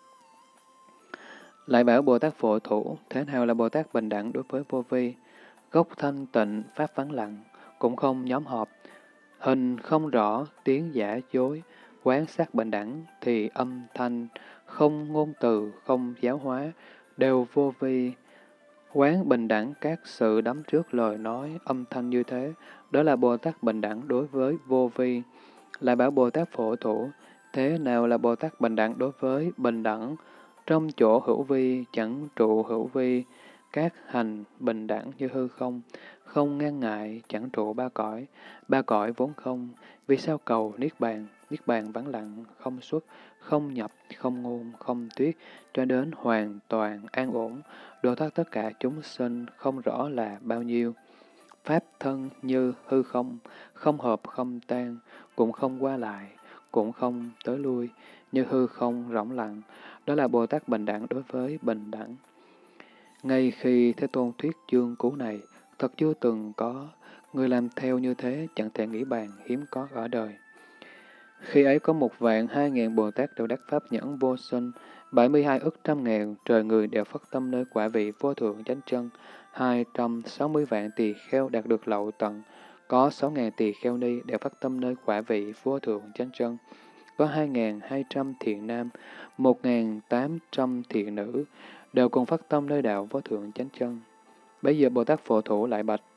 Lại bảo Bồ Tát Phổ Thủ, thế nào là Bồ Tát bình đẳng đối với vô vi? Gốc thanh tịnh, pháp vắng lặng, cũng không nhóm họp, hình không rõ, tiếng giả dối, quán sát bình đẳng, thì âm thanh, không ngôn từ, không giáo hóa, đều vô vi. Quán bình đẳng các sự đắm trước lời nói, âm thanh như thế, đó là Bồ Tát bình đẳng đối với vô vi. Lại bảo Bồ Tát Phổ Thủ, thế nào là Bồ Tát bình đẳng đối với bình đẳng? Trong chỗ hữu vi, chẳng trụ hữu vi, các hành bình đẳng như hư không, không ngăn ngại, chẳng trụ ba cõi vốn không, vì sao cầu niết bàn vắng lặng, không xuất, không nhập, không ngôn, không tuyết, cho đến hoàn toàn an ổn, độ thoát tất cả chúng sinh, không rõ là bao nhiêu. Pháp thân như hư không, không hợp không tan, cũng không qua lại, cũng không tới lui, như hư không rỗng lặng, đó là Bồ Tát bình đẳng đối với bình đẳng. Ngay khi Thế Tôn thuyết chương cú này, thật chưa từng có, người làm theo như thế chẳng thể nghĩ bàn, hiếm có ở đời. Khi ấy có 1.200.000 Bồ Tát đều đắc pháp nhẫn vô sinh, 72 ức trăm ngàn trời người đều phát tâm nơi quả vị vô thượng chánh chân, 260 vạn tỳ kheo đạt được lậu tận, có 6.000 tỳ kheo ni đều phát tâm nơi quả vị vô thượng chánh chân, có 2.200 thiện nam, 1.800 thiện nữ, đều cùng phát tâm nơi đạo vô thượng chánh chân. Bây giờ Bồ Tát Phổ Thủ lại bạch.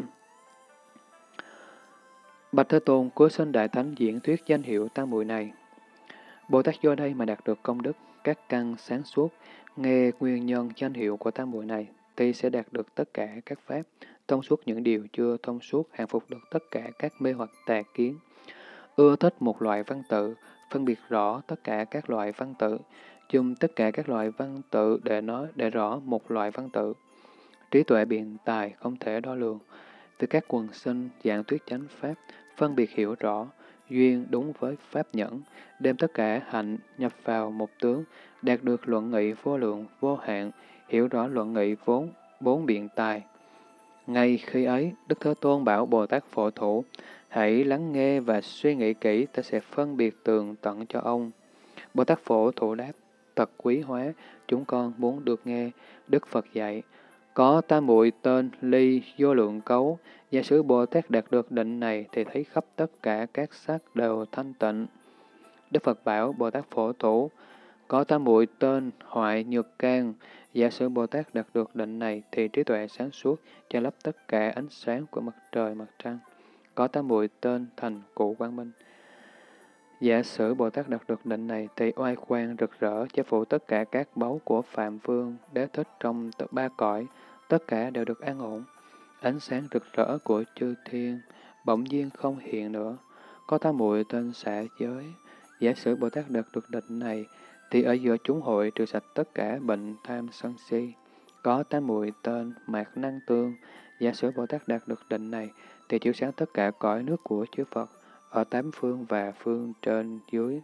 Bạch Thế Tôn, cuối sinh Đại Thánh diễn thuyết danh hiệu tam muội này. Bồ Tát do đây mà đạt được công đức, các căn sáng suốt, nghe nguyên nhân danh hiệu của tam muội này, thì sẽ đạt được tất cả các pháp, thông suốt những điều chưa thông suốt, hàng phục được tất cả các mê hoặc tà kiến. Ưa thích một loại văn tự, phân biệt rõ tất cả các loại văn tự, dùng tất cả các loại văn tự để rõ một loại văn tự. Trí tuệ biện tài không thể đo lường, từ các quần sinh giảng thuyết chánh pháp, phân biệt hiểu rõ, duyên đúng với pháp nhẫn, đem tất cả hạnh nhập vào một tướng, đạt được luận nghị vô lượng vô hạn, hiểu rõ luận nghị vốn bốn biện tài. Ngay khi ấy, Đức Thế Tôn bảo Bồ Tát Phổ Thủ, hãy lắng nghe và suy nghĩ kỹ, ta sẽ phân biệt tường tận cho ông. Bồ Tát Phổ Thủ đáp, thật quý hóa, chúng con muốn được nghe. Đức Phật dạy, có tam muội tên ly vô lượng cấu, giả sử Bồ Tát đạt được định này thì thấy khắp tất cả các sắc đều thanh tịnh. Đức Phật bảo Bồ Tát Phổ Thủ, có tam muội tên hoại nhược can, giả sử Bồ Tát đạt được định này thì trí tuệ sáng suốt, che lấp tất cả ánh sáng của mặt trời mặt trăng. Có tam muội tên thành cụ quang minh. Giả sử Bồ Tát đạt được định này thì oai quang rực rỡ che phủ tất cả các báu của Phạm Vương, Đế Thích trong ba cõi, tất cả đều được an ổn. Ánh sáng rực rỡ của chư thiên bỗng nhiên không hiện nữa. Có tam muội tên xả giới. Giả sử Bồ Tát đạt được định này thì ở giữa chúng hội trừ sạch tất cả bệnh tham sân si. Có tam muội tên mạt năng tương. Giả sử Bồ Tát đạt được định này thì chiếu sáng tất cả cõi nước của chư Phật ở tám phương và phương trên dưới.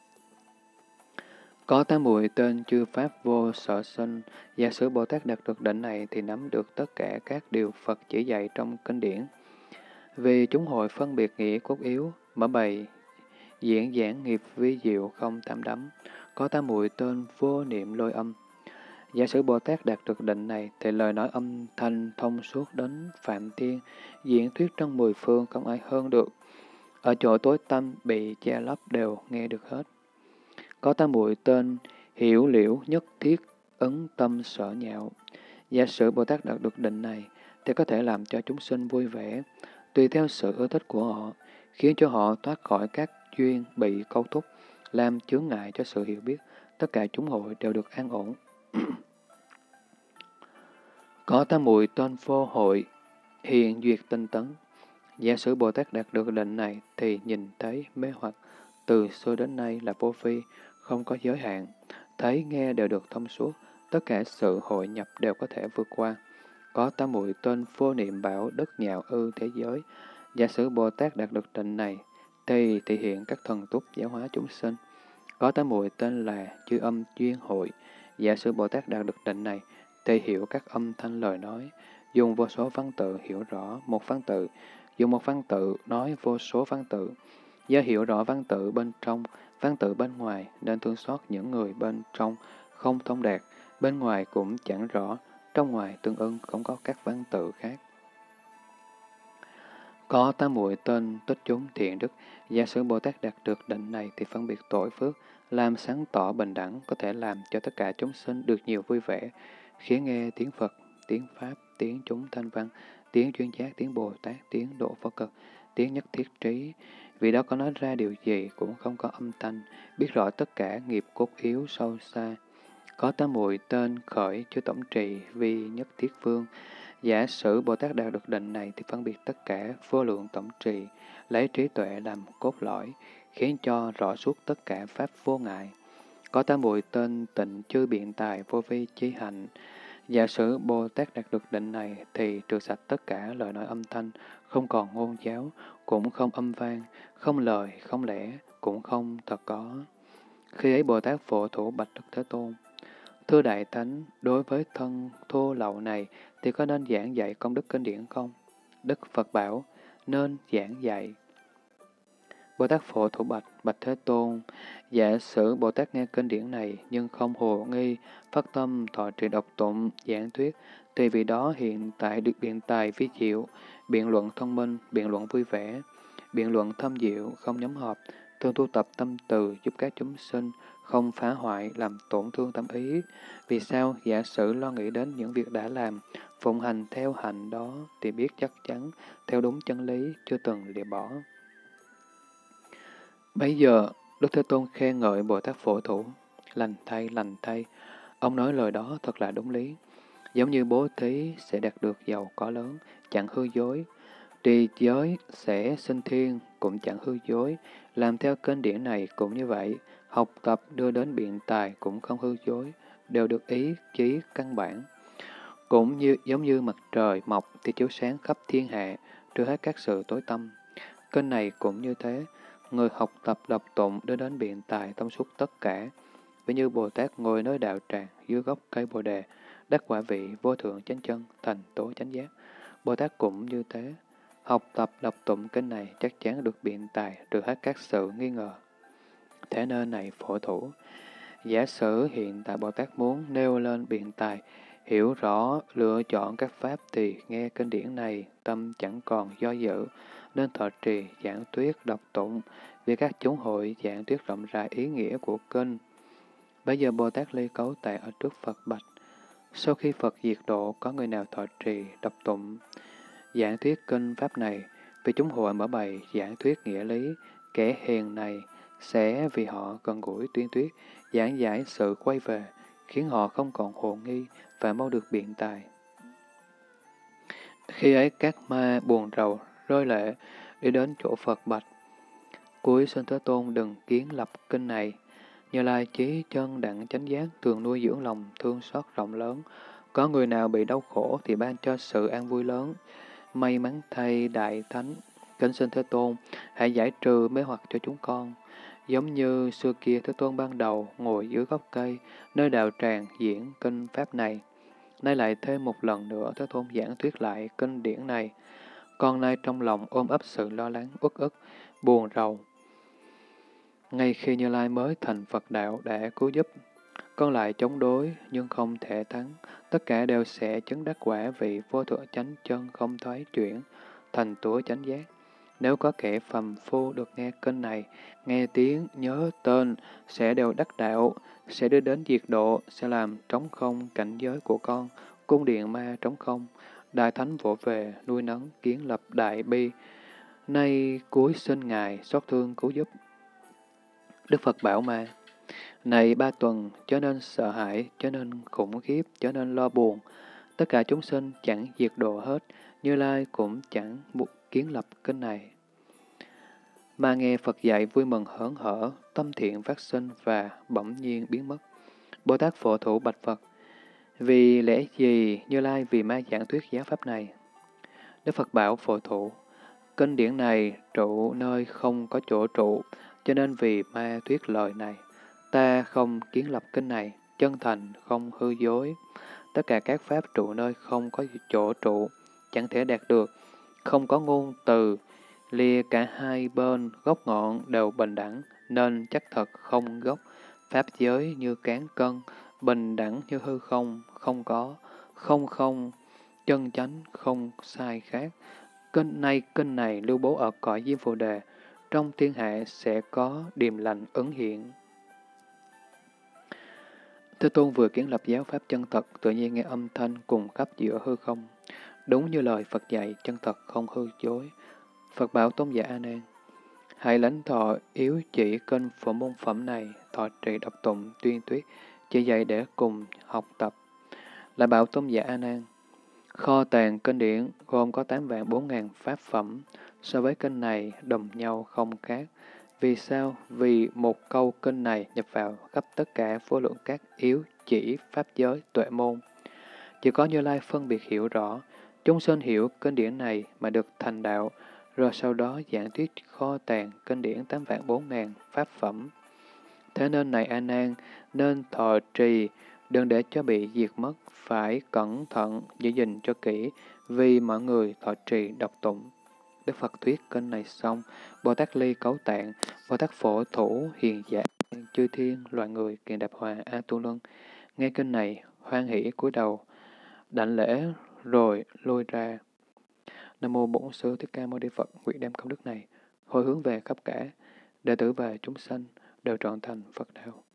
Có tám muội tên chư Pháp vô sở sinh, giả sử Bồ Tát đạt được định này thì nắm được tất cả các điều Phật chỉ dạy trong kinh điển. Vì chúng hội phân biệt nghĩa cốt yếu, mở bày, diễn giảng nghiệp vi diệu không tham đắm, có tám muội tên vô niệm lôi âm. Giả sử Bồ Tát đạt được định này thì lời nói âm thanh thông suốt đến Phạm Thiên, diễn thuyết trong 10 phương không ai hơn được. Ở chỗ tối tăm bị che lấp đều nghe được hết. Có tam muội tên hiểu liễu nhất thiết ấn tâm sở nhạo. Giả sử Bồ Tát đạt được định này thì có thể làm cho chúng sinh vui vẻ, tùy theo sự ưa thích của họ, khiến cho họ thoát khỏi các duyên bị câu thúc, làm chướng ngại cho sự hiểu biết. Tất cả chúng hội đều được an ổn. Có tam muội tên vô hội, hiện duyệt tinh tấn. Giả sử Bồ Tát đạt được định này thì nhìn thấy mê hoặc từ xưa đến nay là vô vi, không có giới hạn, thấy nghe đều được thông suốt, tất cả sự hội nhập đều có thể vượt qua. Có tam muội tên vô niệm bảo đất nhạo ư thế giới. Giả sử Bồ Tát đạt được định này thì thể hiện các thần túc giáo hóa chúng sinh. Có tam muội tên là chư âm duyên hội. Giả sử Bồ Tát đạt được định này thì hiểu các âm thanh lời nói, dùng vô số văn tự hiểu rõ một văn tự, dùng một văn tự nói vô số văn tự. Do hiểu rõ văn tự bên trong văn tự bên ngoài, nên thương xót những người bên trong không thông đạt, bên ngoài cũng chẳng rõ, trong ngoài tương ưng không có các văn tự khác. Có tám muội tên tích chúng thiện đức, giả sử Bồ Tát đạt được định này thì phân biệt tội phước, làm sáng tỏ bình đẳng, có thể làm cho tất cả chúng sinh được nhiều vui vẻ, khiến nghe tiếng Phật, tiếng Pháp, tiếng chúng thanh văn, tiếng chuyên giác, tiếng Bồ Tát, tiếng độ Phật cực, tiếng nhất thiết trí. Vì đó có nói ra điều gì cũng không có âm thanh, biết rõ tất cả nghiệp cốt yếu sâu xa. Có tám muội tên khởi chứa tổng trì vi nhất thiết phương. Giả sử Bồ Tát đạt được định này thì phân biệt tất cả vô lượng tổng trì, lấy trí tuệ làm cốt lõi, khiến cho rõ suốt tất cả pháp vô ngại. Có tám muội tên tịnh chư biện tài vô vi chí hạnh. Giả sử Bồ Tát đạt được định này thì trừ sạch tất cả lời nói âm thanh, không còn ngôn giáo, cũng không âm vang, không lời, không lẽ, cũng không thật có. Khi ấy Bồ Tát phổ thủ bạch Đức Thế Tôn: Thưa Đại Thánh, đối với thân thô lậu này thì có nên giảng dạy công đức kinh điển không? Đức Phật bảo, nên giảng dạy. Bồ Tát phổ thủ bạch Thế Tôn: Giả sử Bồ Tát nghe kinh điển này nhưng không hồ nghi, phát tâm thọ trì đọc tụng, giảng thuyết, thì vì đó hiện tại được biện tài vi diệu, biện luận thông minh, biện luận vui vẻ, biện luận thâm diệu, không nhóm họp, thường tu tập tâm từ giúp các chúng sinh, không phá hoại, làm tổn thương tâm ý. Vì sao? Giả sử lo nghĩ đến những việc đã làm, phụng hành theo hành đó, thì biết chắc chắn, theo đúng chân lý, chưa từng lìa bỏ. Bấy giờ, Đức Thế Tôn khen ngợi Bồ Tát Phổ Thủ: lành thay, ông nói lời đó thật là đúng lý. Giống như bố thí sẽ đạt được giàu có lớn, chẳng hư dối. Trì giới sẽ sinh thiên, cũng chẳng hư dối. Làm theo kinh điển này cũng như vậy. Học tập đưa đến biện tài cũng không hư dối, đều được ý chí căn bản. Cũng giống như mặt trời mọc thì chiếu sáng khắp thiên hạ, trừ hết các sự tối tăm. Kinh này cũng như thế. Người học tập đọc tụng đưa đến biện tài thông suốt tất cả. Ví như Bồ Tát ngồi nơi đạo tràng dưới gốc cây Bồ Đề, đắc quả vị vô thượng chánh chân, thành tố chánh giác. Bồ Tát cũng như thế. Học tập đọc tụng kinh này chắc chắn được biện tài, trừ hết các sự nghi ngờ. Thế nên này Phổ Thủ, giả sử hiện tại Bồ Tát muốn nêu lên biện tài, hiểu rõ lựa chọn các pháp thì nghe kinh điển này tâm chẳng còn do dự, nên thọ trì giảng thuyết đọc tụng, vì các chúng hội giảng thuyết rộng rãi ý nghĩa của kinh. Bây giờ Bồ Tát ly cấu tại ở trước Phật bạch: sau khi Phật diệt độ, có người nào thọ trì đọc tụng giảng thuyết kinh pháp này, vì chúng hội mở bày giảng thuyết nghĩa lý, kẻ hiền này sẽ vì họ gần gũi tuyên thuyết, giảng giải sự quay về, khiến họ không còn hồ nghi và mau được biện tài. Khi ấy các ma buồn rầu, rơi lệ, đi đến chỗ Phật bạch: Cuối sinh Thế Tôn đừng kiến lập kinh này. Như Lai chí chân đặng chánh giác, thường nuôi dưỡng lòng thương xót rộng lớn. Có người nào bị đau khổ thì ban cho sự an vui lớn. May mắn thay Đại Thánh, kính xin Thế Tôn, hãy giải trừ mê hoặc cho chúng con. Giống như xưa kia Thế Tôn ban đầu ngồi dưới gốc cây, nơi đạo tràng diễn kinh pháp này. Nay lại thêm một lần nữa Thế Tôn giảng thuyết lại kinh điển này. Con nay trong lòng ôm ấp sự lo lắng, uất ức, buồn rầu. Ngay khi Như Lai mới thành Phật đạo đã cứu giúp, con lại chống đối nhưng không thể thắng. Tất cả đều sẽ chứng đắc quả vị vô thượng chánh chân không thoái chuyển, thành tủa chánh giác. Nếu có kẻ phàm phu được nghe kinh này, nghe tiếng, nhớ tên, sẽ đều đắc đạo, sẽ đưa đến diệt độ, sẽ làm trống không cảnh giới của con, cung điện ma trống không. Đại Thánh vỗ về, nuôi nấng, kiến lập đại bi. Nay cuối sinh Ngài, xót thương cứu giúp. Đức Phật bảo ma: này 3 tuần, chớ nên sợ hãi, chớ nên khủng khiếp, chớ nên lo buồn. Tất cả chúng sinh chẳng diệt độ hết, Như Lai cũng chẳng kiến lập kinh này. Mà nghe Phật dạy vui mừng hớn hở, tâm thiện phát sinh và bỗng nhiên biến mất. Bồ Tát Phổ Thủ bạch Phật: vì lẽ gì Như Lai vì ma giảng thuyết giáo pháp này? Đức Phật bảo Phổ Thủ: kinh điển này trụ nơi không có chỗ trụ, cho nên vì ma thuyết lời này. Ta không kiến lập kinh này, chân thành, không hư dối. Tất cả các pháp trụ nơi không có chỗ trụ, chẳng thể đạt được, không có ngôn từ, lìa cả hai bên gốc ngọn đều bình đẳng, nên chắc thật không gốc, pháp giới như cán cân, bình đẳng như hư không, không có, không không, chân chánh, không sai khác. Kinh này lưu bố ở cõi Diêm Phù Đề, trong thiên hạ sẽ có điềm lành ứng hiện. Thế Tôn vừa kiến lập giáo pháp chân thật, tự nhiên nghe âm thanh cùng khắp giữa hư không. Đúng như lời Phật dạy, chân thật không hư dối. Phật bảo tôn giả A Nan: hãy lãnh thọ yếu chỉ kênh phổ môn phẩm này, thọ trì đọc tụng, tuyên tuyết, chỉ dạy để cùng học tập. Lại bảo tôn giả A Nan: kho tàng kinh điển gồm có 8.400.000 pháp phẩm, so với kinh này đồng nhau không khác. Vì sao? Vì một câu kinh này nhập vào khắp tất cả vô lượng các yếu chỉ pháp giới tuệ môn. Chỉ có Như Lai phân biệt hiểu rõ, chúng sinh hiểu kinh điển này mà được thành đạo, rồi sau đó giảng thuyết kho tàng kinh điển 8.400.000 pháp phẩm. Thế nên này A Nan, nên thọ trì, đừng để cho bị diệt mất, phải cẩn thận giữ gìn cho kỹ, vì mọi người thọ trì đọc tụng. Đức Phật thuyết kinh này xong, Bồ Tát Ly Cấu Tạng, Bồ Tát Phổ Thủ Hiền Giả, chư thiên, loài người, Kiền Đạp Hòa, A Tu Lân, nghe kinh này, hoan hỷ cúi đầu, đảnh lễ rồi lui ra. Nam mô Bổn Sư Thích Ca Mâu Ni Phật, nguyện đem công đức này hồi hướng về khắp cả đệ tử và chúng sanh đều trọn thành Phật đạo.